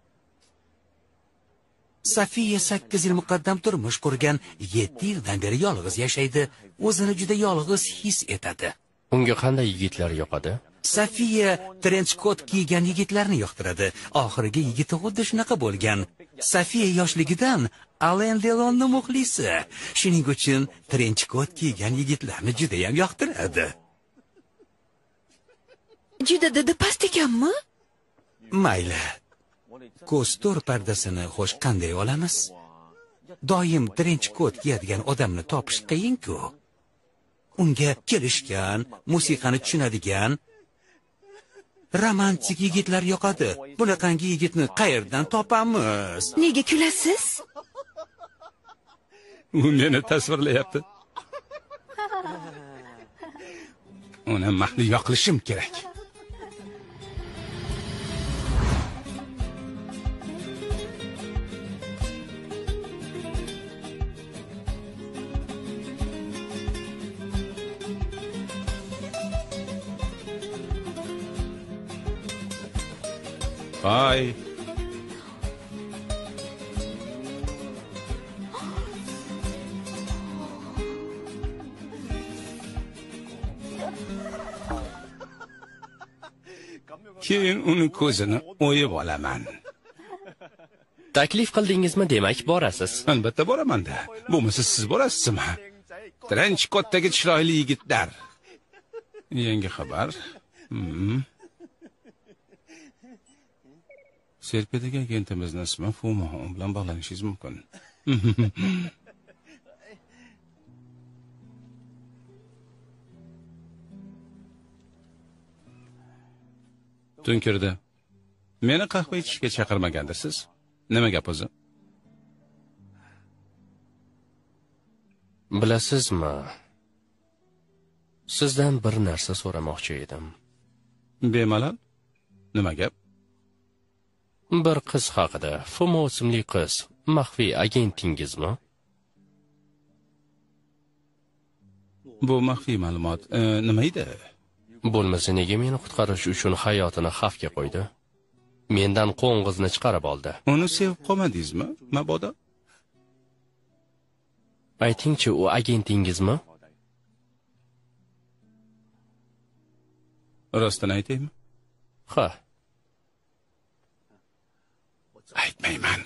Safiya 8 yil muqaddam turmush qurgan, 7 yildan beri yolg'iz yashaydi. O'zini juda yolg'iz his etadi. Unga qanday yigitlar yoqadi? Safiya trench kot kiygan yigitlarni yoqtiradi. Oxirgi yigiti xuddi shunaqa bo'lgan. Safiya yoshligidan Alain Delonning muxlisi. Shuning uchun trench kot kiygan yigitlarni juda ham yoqtiradi. Juda didi past ekanmi? Mayli. Ko'z to'r pardasini xo'sh qanday olamiz? Doim trench kot kiyadigan odamni topish qiyin-ku. Unga kelishgan, musiqani tushunadigan, romantik yigitlar yoqadi. Bunaqangi yigitni qayerdan topamiz? Nega kulasiz? U meni tasvirlayapti. Uni mahli yoqlishim kerak. Bye. Keyin uni ko'zini o'yib olaman. Taklif qildingizmi, demak borasiz? Albatta boraman-da. Bo'lmasa siz borasizmi? Trench kotdagi chiroyli yigitlar. Yangi xabar. Serpedagi agentimizning ismi Fumo bilan bog'lanishingiz mumkin. Tun kirdi. Meni qahva ichishga chaqirmagandirsiz. Nima gap o'zi? Bilasizmi? Sizdan bir narsa so'ramoqchi edim. Bemalol. Nima gap? Bir qiz haqida, Fumo ismli qiz, maxfiy agentingizmi? Bu maxfiy ma'lumot nima edi? Bo'lmasa nega meni qutqarish uchun hayotini xavfga qo'ydi? Mendan qo'ng'izni chiqarib oldi. Uni sevib qolmadingizmi, mabodo? Aytingchi, u agentingizmi? Rostini aytaymi? Ha. Aytmayman.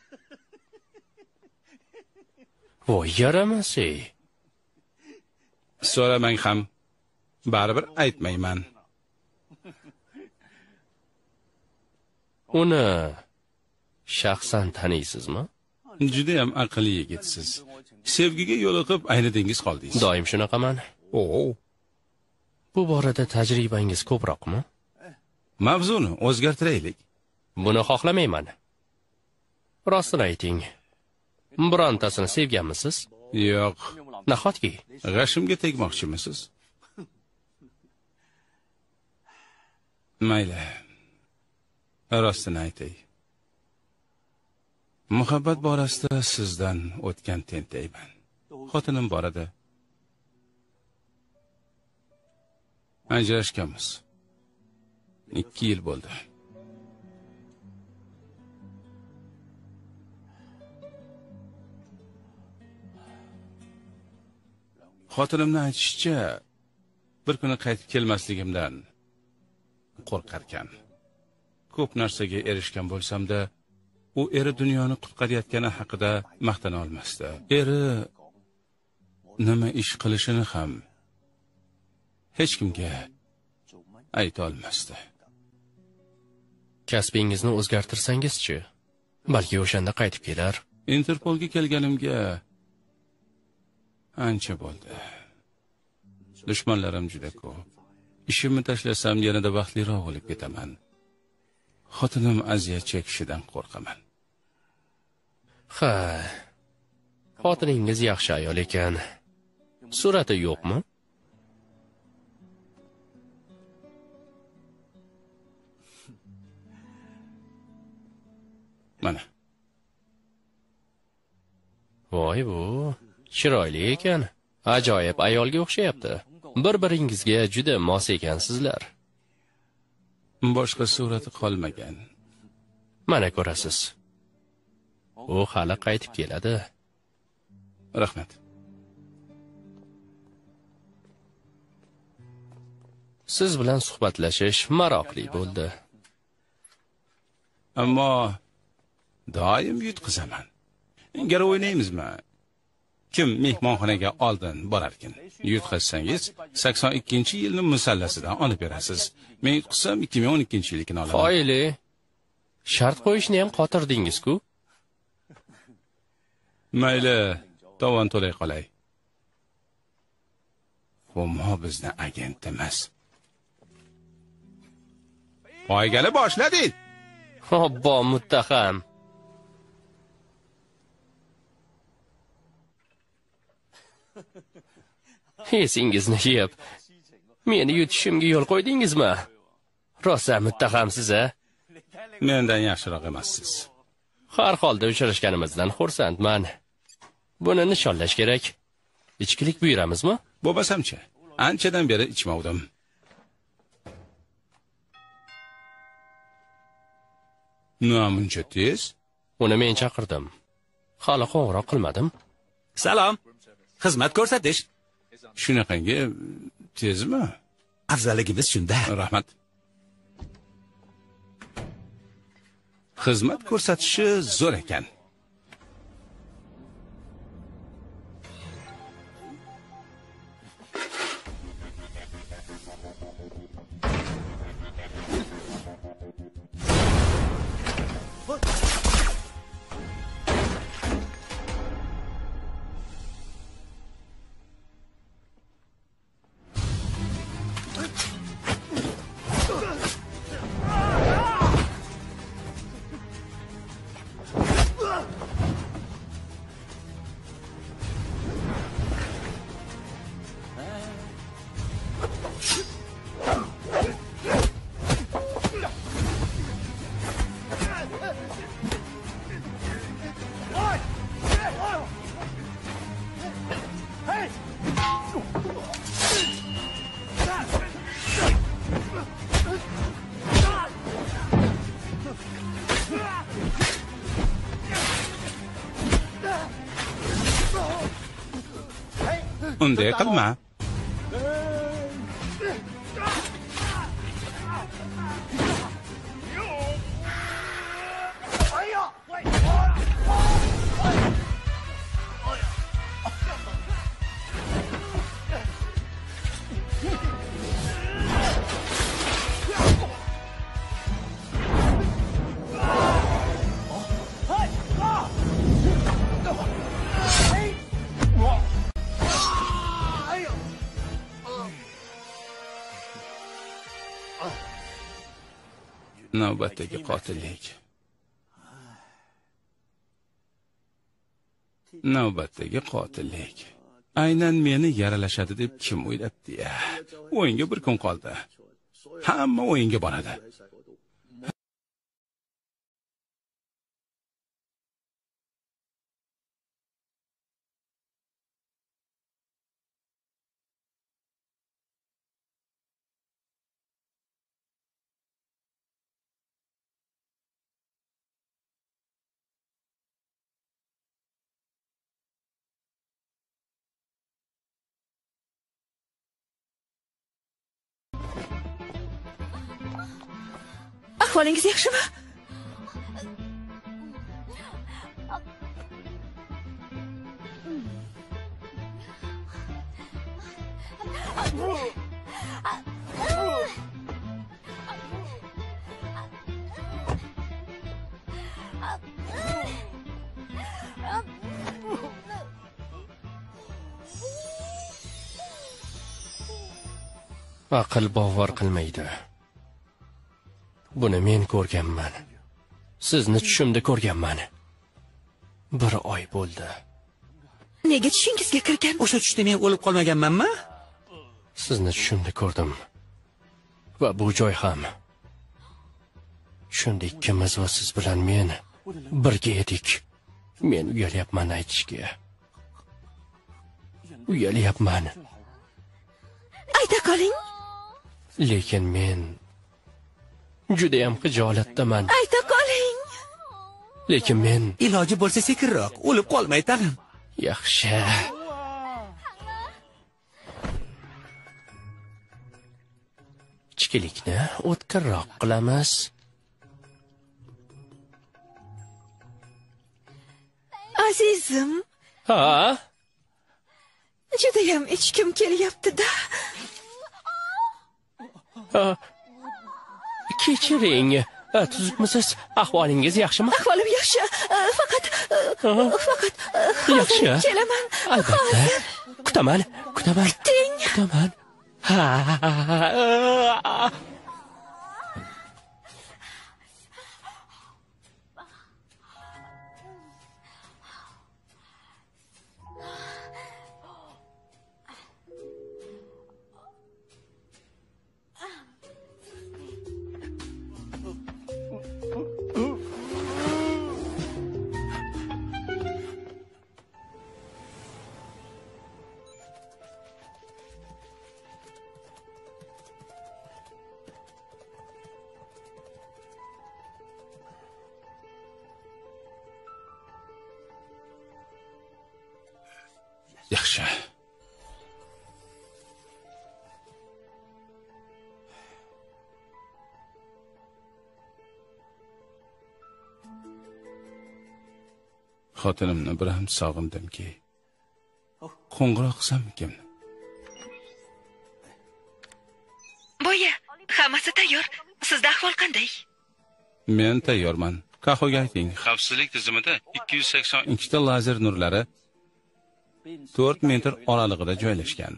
Voy yaramasi. So'ramang ham, baribir aytmayman. Uni shaxsan taniysizmi? Juda ham aqlli yigitsiz. Sevgiga yo'liqib aynidingiz qoldingiz. Doim shunaqaman. Bu borada tajribangiz ko'proqmi? Mavzuni o'zgartiraylik. Buni xohlamayman. Rostini ayting. Birontasini sevganmisiz? Yo'q. Nahotki? G'ashimga tegmoqchimisiz? Mayli. Rostini aytay. Muhabbat borasida sizdan o'tgan tentayman. Xotinim bor edi. Ajrashganmiz. 2 yil bo'ldi. Xotinimning aytishicha, bir kuni qaytib kelmasligimdan qo'rqar ekan. Ko'p narsaga erishgan bo'lsam-da, u eri dunyoni qutqarayotgani haqida maqtana olmasdi. Eri nima ish qilishini ham hech kimga ayta olmasdi. Kasbingizni o'zgartirsangiz-chi? Balki o'shanda qaytib kelar. Interpolga kelganimga ancha bo'ldi. Dushmanlarim juda ko'p. Ishimni tashlasam yanada baxtliroq bo'lib ketaman. Xotinim aziyat chekishidan qo'rqaman. Ha. Xotiningiz yaxshi ayol ekan. Surati yo'qmi? Mana. Voy bu, chiroyli ekan. Ajoyib ayolga o'xshayapti. Bir-biringizga juda mos ekansizlar. Boshqa surati qolmagan. Mana ko'rasiz. U hali qaytib keladi. Rahmat. Siz bilan suhbatlashish maroqli bo'ldi. Ammo doim yutqizaman. Gar o'ynaymizmi? Kim mehmonxonaga oldin borar ekan? Yutqazsangiz 82-yilning musallasidan olib berasiz. Men yutqizsam 2012-yillikini olaman. Qoyili. Shart qo'yishni ham qotirdingiz-ku. Mayli, tovon to'lay qolay. Xumo bizni agent emas. Poygani boshlading. Obbo muttaham. Esingizni yeb, meni yutishimga yo'l qo'ydingizmi? Rosa muttahamsiz-a? Mendan yaxshiroq emassiz. Har holda uchrashganimizdan xursandman. Buni nishonlash kerak. Ichkilik buyuramizmi? Bo'lmasamchi, anchadan beri ichmovdim. Namuncha tez? Uni men chaqirdim. Hali qo'ng'iroq qilmadim. Salom. Xizmat ko'rsatish. Shunaqangi tezmi? Afzalligimiz shunda. Rahmat. Xizmat ko'rsatishi zo'r ekan. Unday qilma. Navbatdagi qotillik. Navbatdagi qotillik. Aynan meni yaralashadi deb kim o'ylabdi-ya? O'yinga bir kun qoldi. Hamma o'yinga boradi. Ahvolingiz yaxshimi? Aql bovar qilmaydi. Buni men ko'rganman. Sizni tushimda ko'rganman. 1 oy bo'ldi. Nega tushingizga kirgan? O'sha tushda men o'lib qolmaganmanmi? Sizni tushimda ko'rdim. Va bu joy ham. Shunda ikkimiz va siz bilan men birga edik. Men uyalyapman aytishga. Uyalyapman. Ayta qoling. Lekin men juda ham xijolatdaman. Ayta qoling. Lekin men iloji bo'lsa sekinroq o'lib qolmay tag'in. Yaxshi. Ichkilikni o'tkirroq qilamiz. Azizim. Ha? Juda ham ichkim kelyapti-da. Kechiring. Tuzukmisiz? Ahvolingiz yaxshimi? Ahvolim yaxshi. Faqat yaxshi. Kelaman. Albatta. Kutaman. Kuting. Kutaman. Ha. Yaxshi. Xotinimni bir ham sog'indimki. Qo'ng'iroq qilsammikin? Bo'ya, hammasi tayyor. Sizda ahvol qanday? Men tayyorman. Kahoga ayting. Xavfsizlik tizimida 282 ta lazer nurlari 4 metr oralig'ida joylashgan.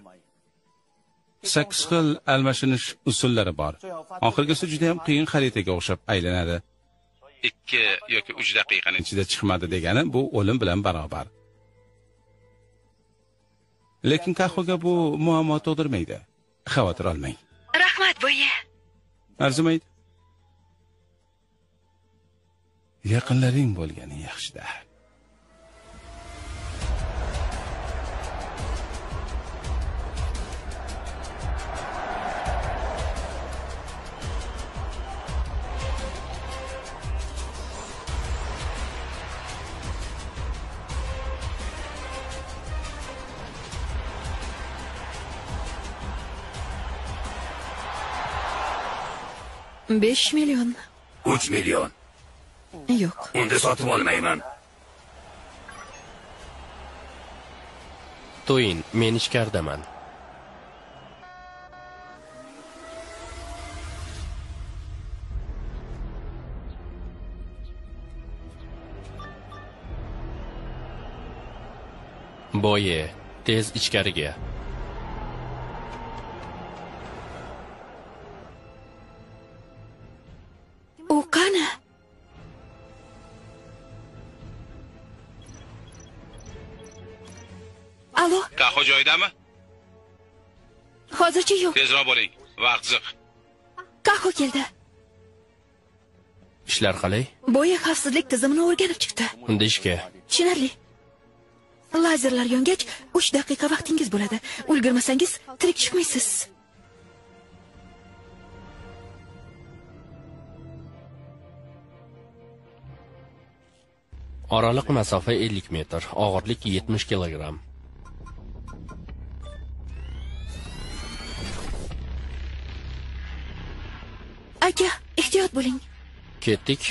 8 xil almashinish usullari bor. Oxirgisi juda ham qiyin xaritaga o'xshab aylanadi. 2 yoki 3 daqiqaning ichida chiqmadi degani bu o'lim bilan barobar. Lekin Kahoga bu muammo tug'dirmaydi. Xavotir olmang. Rahmat, bo'ya. Arzimaydi. Yaqinlaring bo'lgani yaxshi-da. $5 million. 3 million. Yo'q. Unda sotib olmayman. To'yin, men ichkaridaman. Bo'yi, tez ichkariga. U qani? Alo. Kaho joyidami? Hozircha yo'q. Tezroq bo'ling. Vaqt ziq. Kaho keldi. Ishlar qalay? Bo'yi xavfsizlik tizimini o'rganib chiqdi. Unda ishga. Tushunarli. Lazerlar yongach 3 daqiqa vaqtingiz bo'ladi. Ulgurmasangiz tirik chiqmaysiz. Oraliq masofa 50 metr, og'irlik 70 kilogramm. Aka, ehtiyot bo'ling. Ketdik.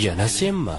Yana senmi?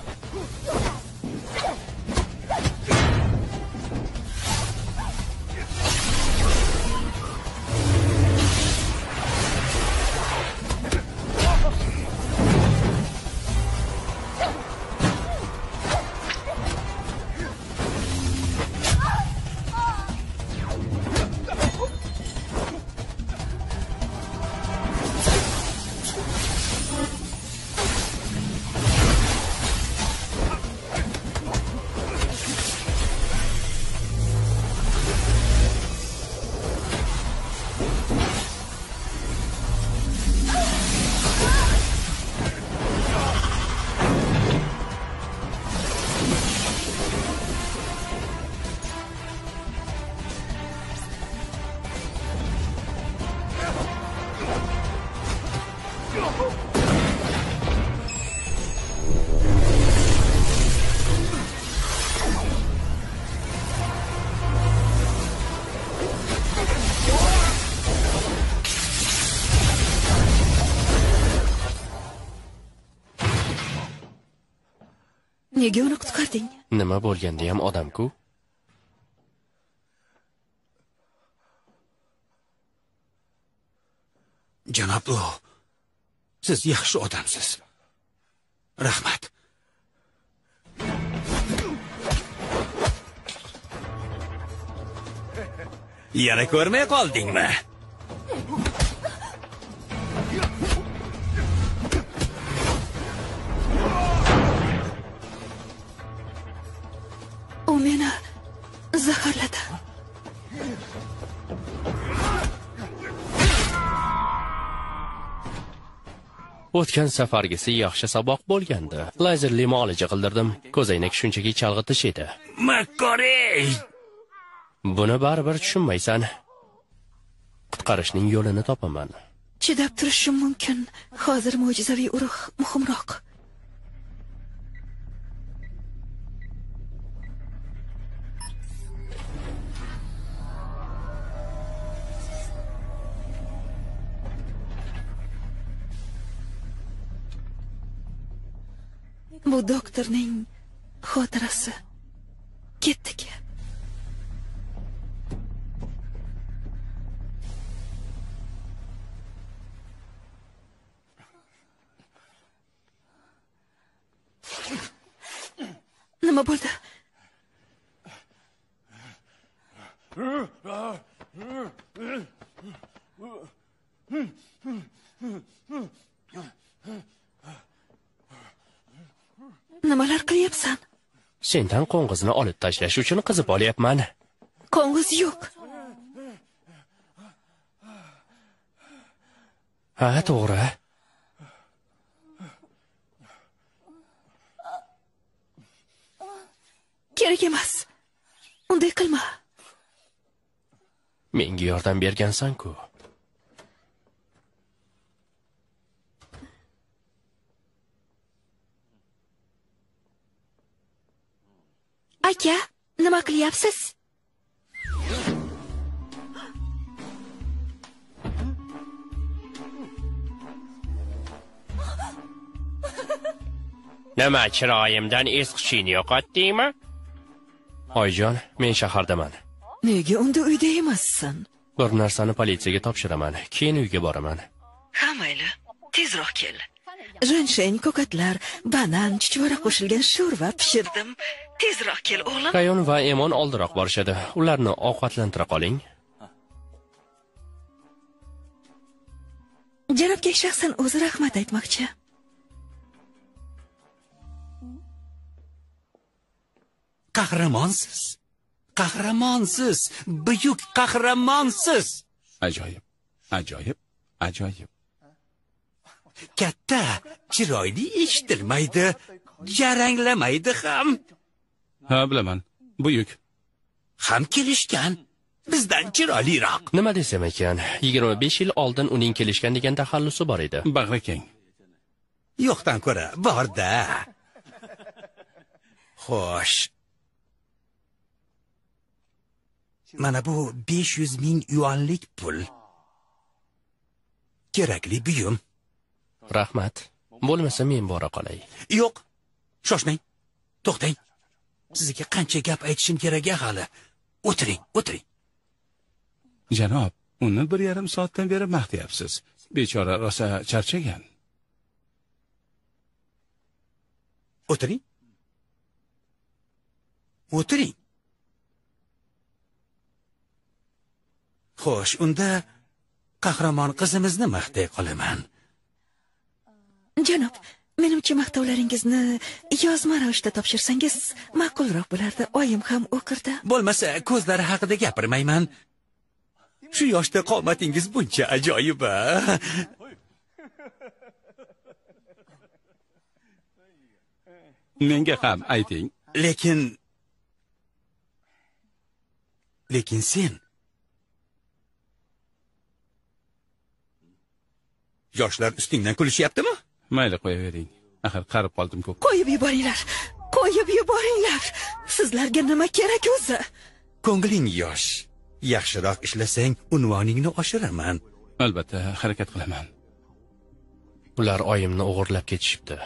Nega uni qutqarding? Nima bo'lganda ham odam-ku? Janob Lo, siz yaxshi odamsiz. Rahmat. Yana ko'rmay qoldingmi? U meni zaharladi. O'tgan safargisi yaxshi saboq bo'lgandi. Lazerli muolaja qildirdim. Ko'zoynak shunchaki chalg'itish edi. Makkorey! Buni baribir tushunmaysan. Qutqarishning yo'lini topaman. Chidab turishim mumkin. Hozir mo'jizaviy urug' muhimroq. Bu doktorning xotirasi. Ketdik. Nima bo'ldi? Nimalar qilyapsan? Sendan qo'ng'izni olib tashlash uchun qizib olyapman. Qo'ng'iz yo'q. Ha, to'g'ri. Kerak emas. Unday qilma. Menga yordam bergansan-ku. Aka, nima qilyapsiz? Nima, chiroyimdan esqishini yo'qotdingmi? Oyjon, men shahardaman. Nega unda uyda emassan? Bir narsani politsiyaga topshiraman, keyin uyga boraman. Ha, mayli, tezroq kel. Jensheng, ko'katlar, banan, chuchvara qo'shilgan sho'rva pishirdim. Tezroq kel, o'g'lim. Kayon va Emon oldiroq borishadi. Ularni ovqatlantira qoling. Janobga shaxsan o'zi rahmat aytmoqchi. Qahramonsiz. Qahramonsiz. Buyuk qahramonsiz. Ajoyib. Ajoyib. Ajoyib. Katta, chiroyli eshitilmaydi, jaranglamaydi ham. Ha, bilaman. Buyuk. Ham kelishgan. Bizdan chiroyliroq. Nima desam ekan, 25 yil oldin uning kelishgan degan taxallusi bor edi. Bag'rikeng. Yo'qdan ko'ra bor-da. Xo'sh. Mana bu 500 ming yuanlik pul. Kerakli buyum. Rahmat. Bo'lmasa men bora qolay. Yo'q. Shoshmang. To'xtang. Sizga qancha gap aytishim kerak hali. O'tiring, o'tiring. Janob, uni 1,5 soatdan beri maqtayapsiz. Bechora rosa charchagan. O'tiring. O'tiring. Xo'sh, unda qahramon qizimizni maqtay qolaman. Janob, menimcha maqtovlaringizni yozma ravishda topshirsangiz ma'qulroq bo'lardi. Oyim ham o'qirdi. Bo'lmasa, ko'zlari haqida gapirmayman. Shu yoshda qomatingiz buncha ajoyib. Menga ham ayting. Lekin sen yoshlar ustingdan kulishyaptimi? Mayli, qo'yavering. Axir qarib qoldim ko'p. Qo'yib yuboringlar. Qo'yib yuboringlar. Sizlarga nima kerak o'zi? Ko'ngling yosh. Yaxshiroq ishlasang, unvoningni oshiraman. Albatta, harakat qilaman. Ular oyimni o'g'irlab ketishibdi.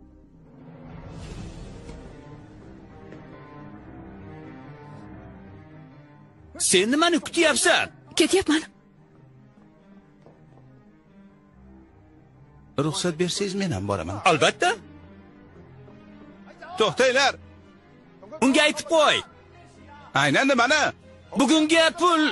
Sen nimani kutyapsan? Ketyapman. Ruxsat bersangiz men ham boraman. Albatta. To'xtanglar. Unga aytib qo'y. Aynan nimani? Bugunga pul.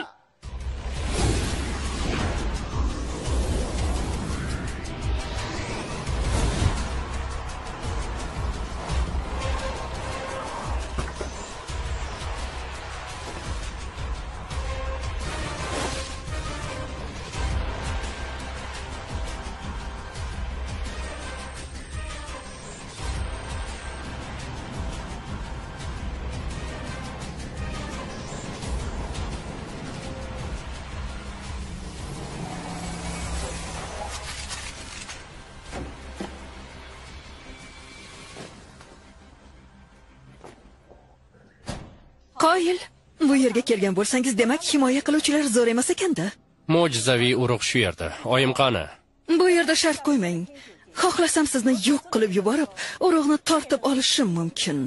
Qoyil, bu yerga kelgan bo'lsangiz, demak himoya qiluvchilar zo'r emas ekanda. Mo'jizaviy urug' shu yerda. Oyim qani? Bu yerda shart qo'ymang. Xohlasam sizni yo'q qilib yuborib, urug'ni tortib olishim mumkin.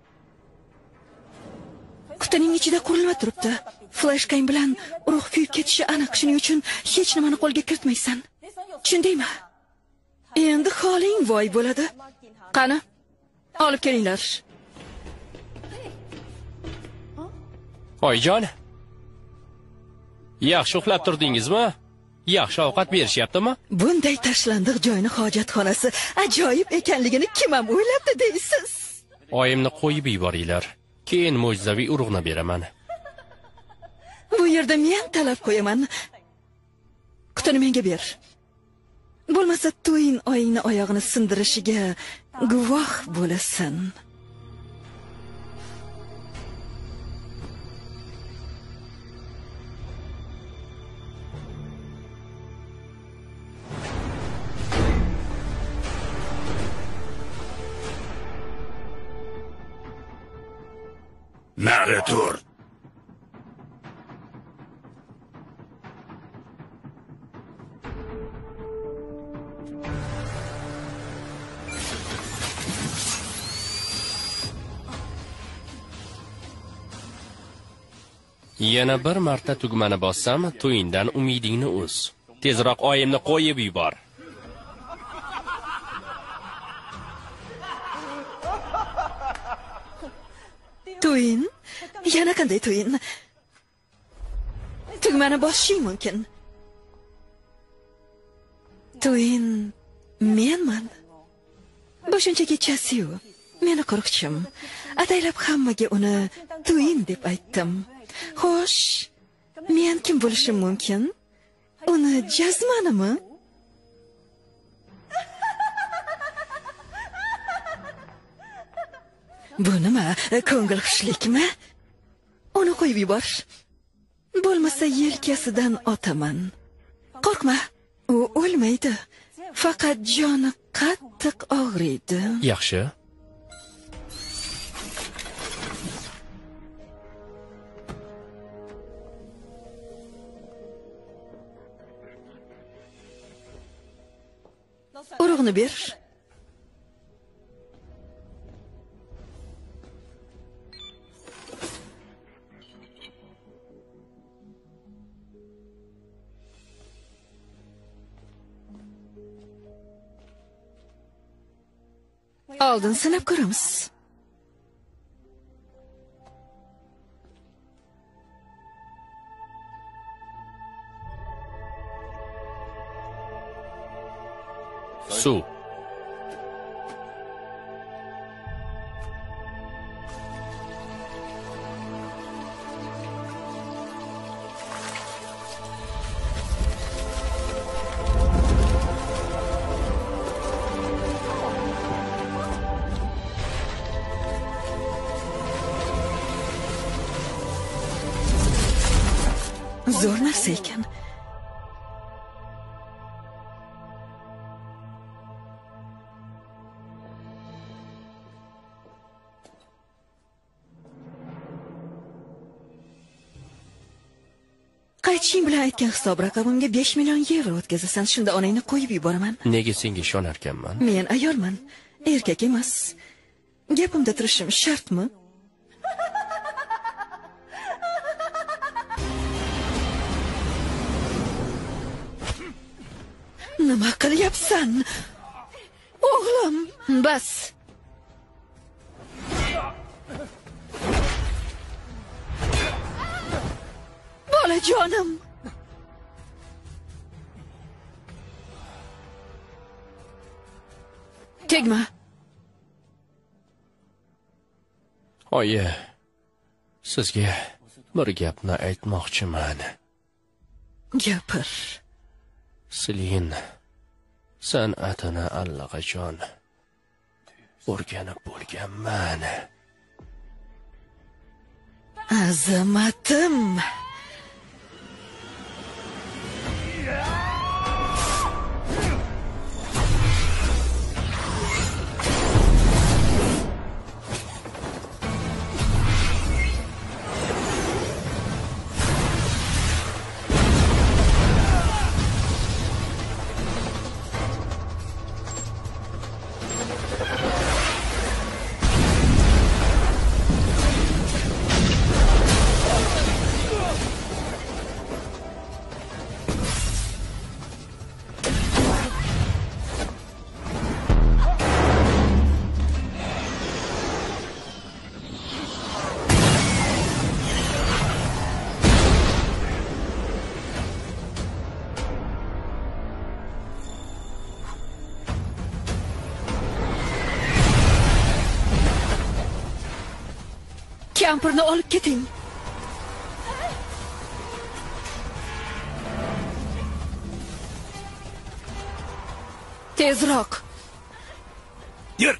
Qutining ichida qurilma turibdi. Flashkang bilan urug' kuyib ketishi aniq. Shuning uchun hech nimani qo'lga kiritmaysan. Tushundingmi? Endi holing voy bo'ladi. Qani? Olib kelinglar. Oyjon. Yaxshi uxlab turdingizmi? Yaxshi ovqat berishyaptimi? Bunday tashlandiq joyni hojatxonasi ajoyib ekanligini kim ham o'ylabdi deysiz? Oyimni qo'yib yuboringlar. Keyin mo'jizaviy urug'ni beraman. Bu yerda men talab qo'yaman. Qutini menga ber. Bo'lmasa to'yin oyingni oyog'ini sindirishiga guvoh bo'lasan. Nari tur. Yana bir marta tugmani bossam, to'yindan umidingni uz. Tezroq oyimni qo'yib yubor. To'yin? Yana qanday to'yin? Tugmani bosishing mumkin. To'yin menman. Bu shunchaki chasiyu. Meni qo'rqchim. Ataylab hammaga uni to'yin deb aytdim. Xo'sh, men kim bo'lishim mumkin? Uni jazmanimi? Bu nima? Ko'ngil xushlikmi? Uni qo'yib yubor. Bo'lmasa yelkasidan otaman. Qo'rqma, u o'lmaydi. Faqat joni qattiq og'riydi. Yaxshi. Urug'ni ber. Oldin sinab ko'ramiz. Suv. Zo'r narsa ekan. Qaytishing bilan aytgan hisob raqamimga 5 million yevro o'tkazasan, shunda onangni qo'yib yuboraman. Nega senga ishonarkanman? Men ayolman, erkak emas. Gapimda turishim shartmi? Nima qilyapsan? O'g'lim, bas. Bolajonim. Tegma. Oyi, sizga bir gapni aytmoqchiman. Gapir. Selin san'atini allaqachon o'rganib bo'lganman. Azimatim. Kampirni olib keting. Tezroq. Yur.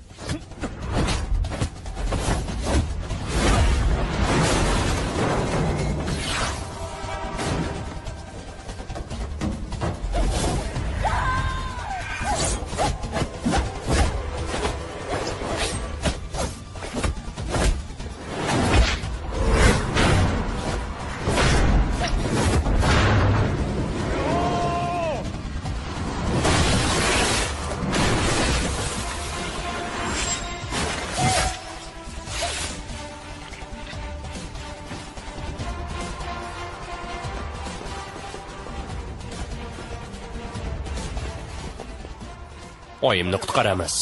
Oyimni qutqaramiz.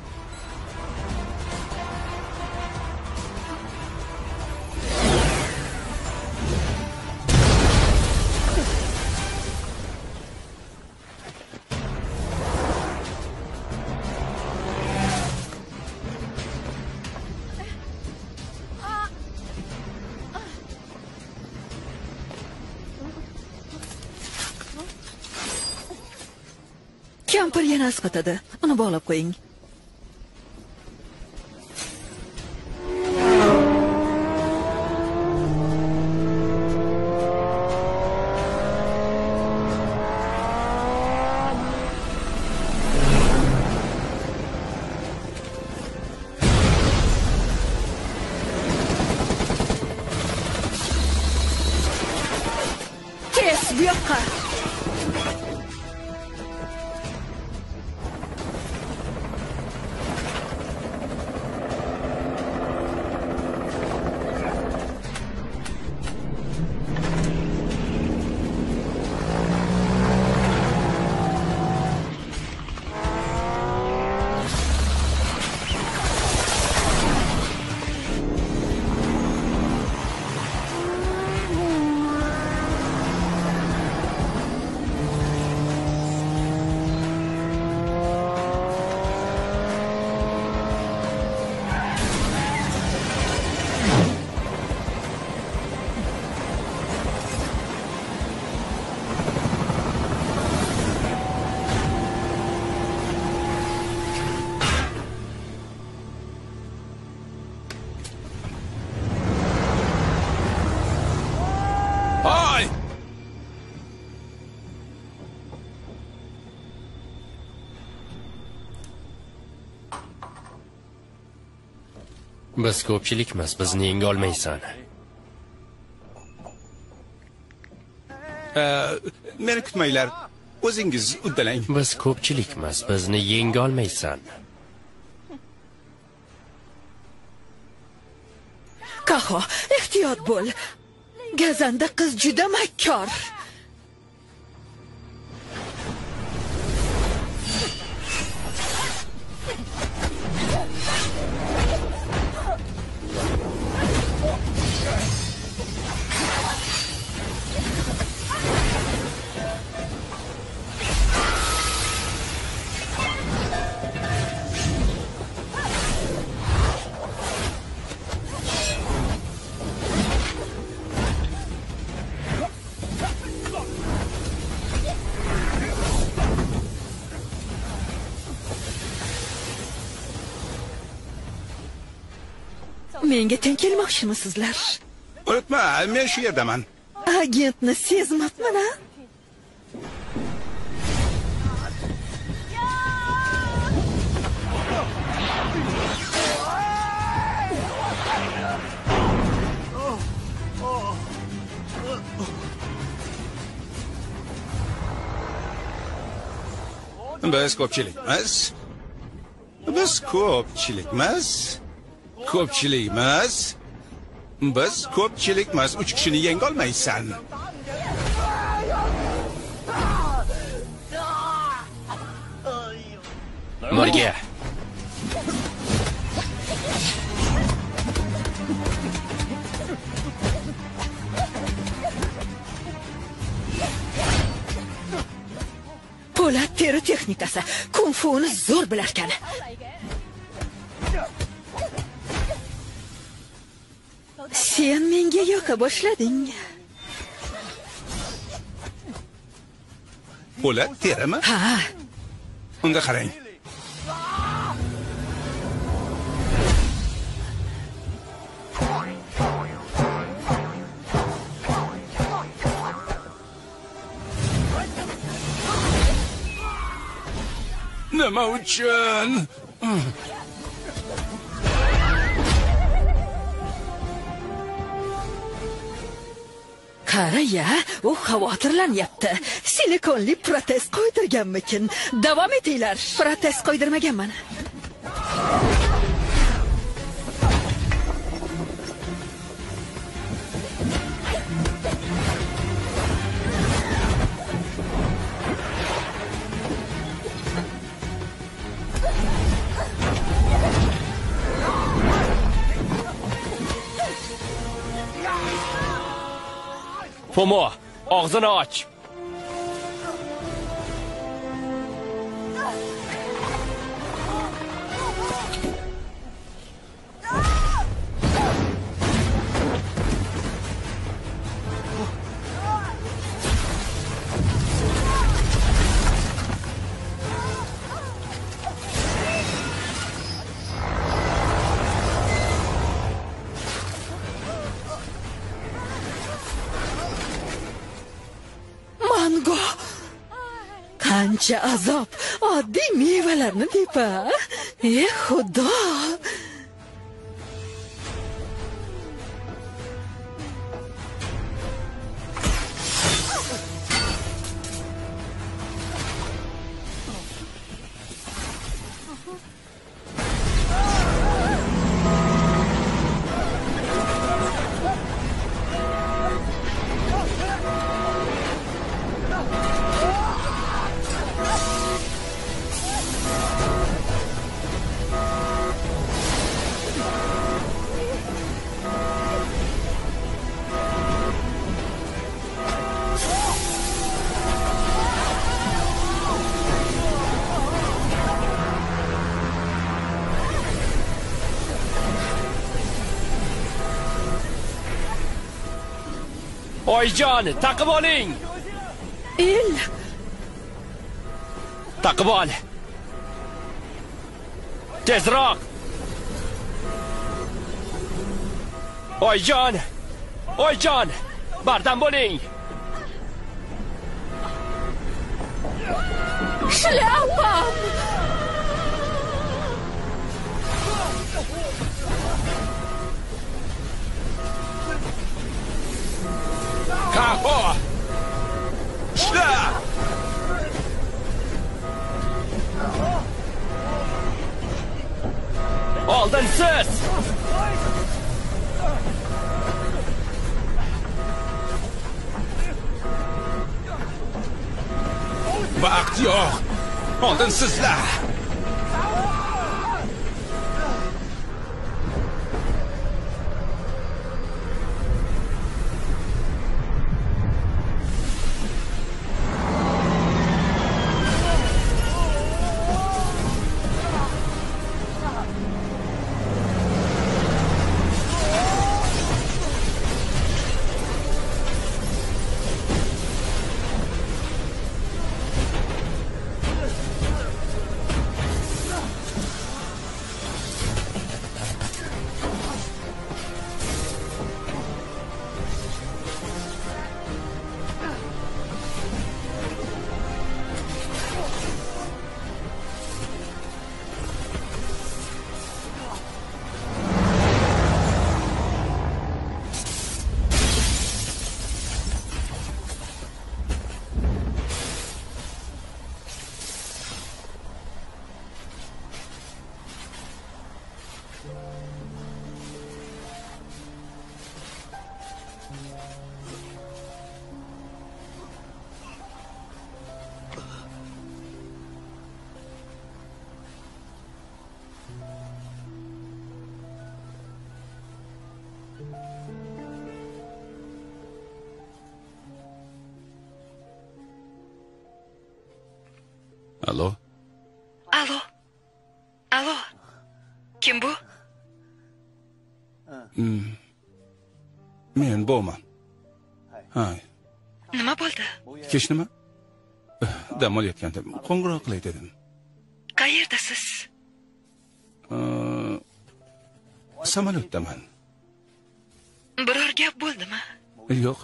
Kampir yana asqatadi. Uni bog'lab qo'ying. Tez bu yoqqa. Biz ko'pchilikmiz, bizni yenga olmaysan. Meni kutmanglar. O'zingiz uddalang. Biz ko'pchilikmiz, bizni yenga olmaysan. Qaho, ehtiyot bo'l. Gazanda qiz juda makkor. Menga teng kelmoqchimisizlar? Unutma, men shu yerdaman. Agentni sezmabman-a? Biz ko'pchilikmiz. Biz ko'pchilikmiz. Ko'pchilikmiz. Biz ko'pchilikmiz. 3 kishini yenga olmaysan. Birga. Po'lat teri texnikasi, kung fu'ni zo'r bilarkan. Sen menga yoqa boshlading. Po'lat terimi? Ha. Unda qarang. Nima uchun? Qara-ya, u xavotirlanyapti. Silikonli protez qo'ydirganmikin? Davom etinglar. Protez qo'ydirmaganman. Fomo, og'zini och. Qancha azob, oddiy mevalarni tepa. Xudo. Oyjon, taqib oling. El. Taqib ol. Tezroq. Oyjon. Oyjon, bardam bo'ling. Shlyapam. Kaho! Ushla! Oldin siz! Vaqt yo'q. Oldin sizlar. Alo. Alo. Alo. Kim bu? Men bo'man. Ha. Nima bo'ldi? Kech nima? Dam olayotganda qo'ng'iroq qilay dedim. Qayerdasiz? Samolyotdaman. Biror gap bo'ldimi? Yo'q.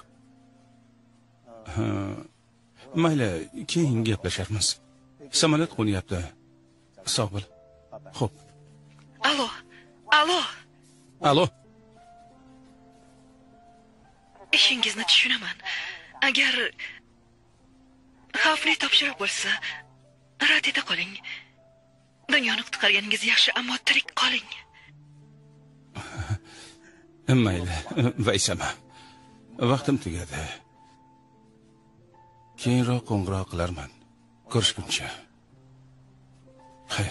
Mayli, keyin gaplasharmiz. Samolyot qo'nyapti. Sog' bo'l. Xo'p. Alo. Alo. Alo. Ishingizni tushunaman. Agar xavfli topshiriq bo'lsa, rad eta qoling. Dunyoni qutqarganingiz yaxshi, ammo tirik qoling. Mayli, Vaysama. Vaqtim tugadi. Keyinroq qo'ng'iroq qilarman. Ko'rishguncha. Xayr.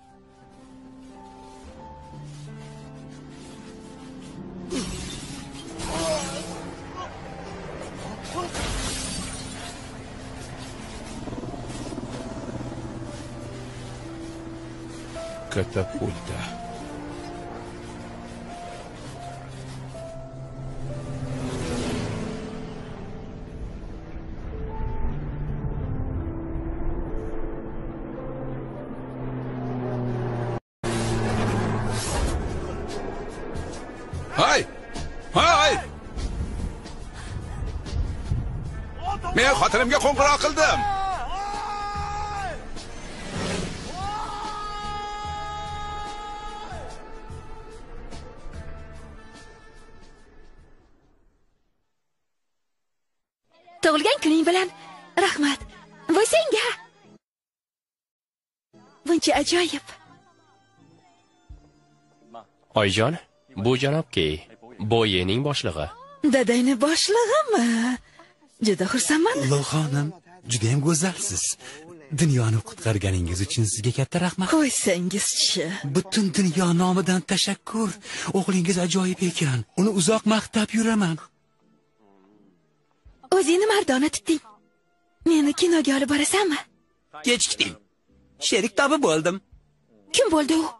Katapulta. Hay! Hay! Men xotinimga qo'ng'iroq qildim. Tug'ilgan kuning bilan rahmat. Voy senga. Buncha ajoyib. Oyijon, bu janob Key, Boyening boshlig'i. Dadayni boshlig'imi? Juda xursandman. Lo'xonim, juda ham go'zalsiz. Dunyoni qutqarganingiz uchun sizga katta rahmat. Qo'ysangiz-chi. Butun dunyo nomidan tashakkur. O'g'lingiz ajoyib ekan. Uni uzoq maqtab yuraman. O'zingni mardona tutding. Meni kinoga olib borasanmi? Kechikding. Sherik topib bo'ldim. Kim bo'ldi u?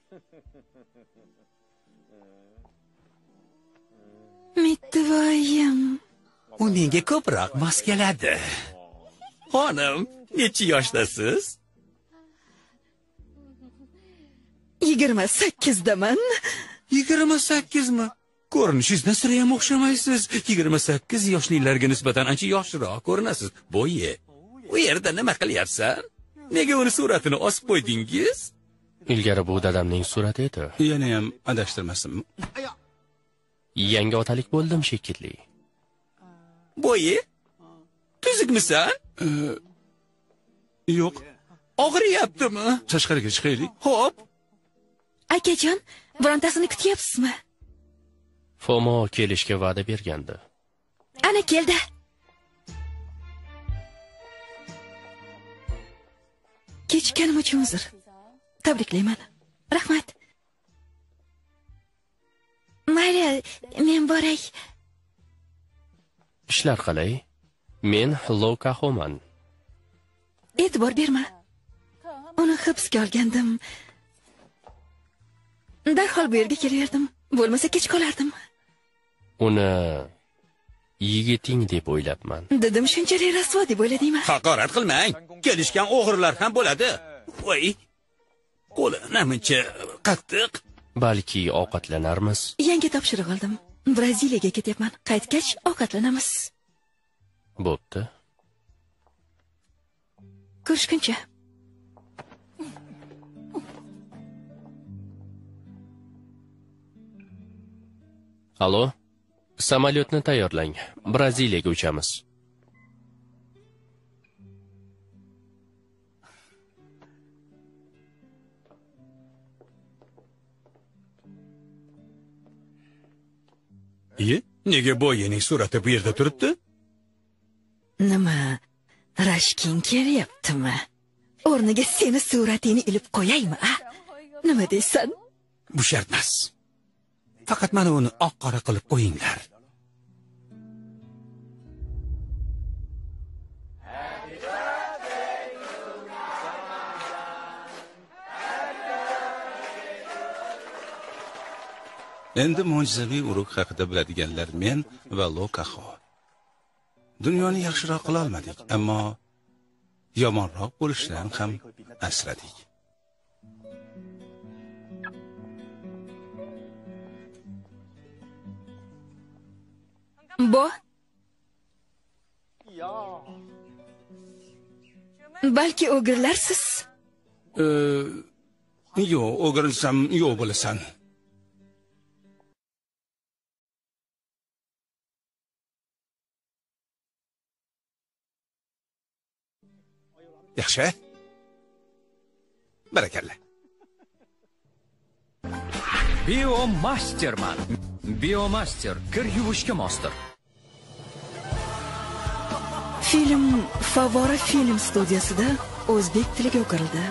Mitvoyim. U menga ko'proq mos keladi. Xonim, necha yoshdasiz? 28 daman. 28 mi? Ko'rinishingizdan sira ham o'xshamaysiz. 28 yoshlilarga nisbatan ancha yoshroq ko'rinasiz. Bo'yi. U yerda nima qilyapsan? Nega uni suratini osib qo'ydingiz? Ilgari bu dadamning surati edi. Yana ham adashtirmasimmi? Yangi otalik bo'ldim shekilli. bo'yi tuzukmisan? Yo'q. Og'riyaptimi? Tashqariga chiqaylik. Xo'p. Akajon, birontasini kutyapsizmi? Fomo kelishga va'da bergandi. Ana keldi. Kechikkanim uchun uzr. Tabriklayman. Rahmat. Mayli, men boray. Ishlar qalay? Men Lokahoman. E'tibor berma. Uni hibsga olgandim. Darhol bu yerga kelaverdim. Bo'lmasa kech qolardim. Uni yigiting deb o'ylabman. Dedim shunchalik rasvo deb o'yladingmi? Haqorat qilmang. Kelishgan o'g'rilar ham bo'ladi. Voy. Qo'li namuncha qattiq. Balki ovqatlanarmiz. Yangi topshiriq oldim. Braziliyaga ketyapman. Qaytgach ovqatlanamiz. Bo'pti. Ko'rishguncha. Alo? Samolyotni tayyorlang. Braziliyaga uchamiz. Nega bo'yining surati bu yerda turibdi? Nima? Rashking kelyaptimi? O'rniga seni suratingni ilib qo'yaymi, a? Nima deysan? Bu shart emas. Faqat mana uni oq-qora qilib qo'yinglar. Endi mo'jizaviy urug' haqida biladiganlar men va Lokaho. Dunyoni yaxshiroq qila olmadik, ammo yomonroq bo'lishdan ham asradik. Bo? Balki o'g'irlarsiz? Yo'q, o'g'rilsam yo'q bo'lasan. Yaxshi. Barakalla. Biomasterman. Biomaster kir yuvishga mosdir. Film Favora film studiyasida o'zbek tiliga o'qirildi.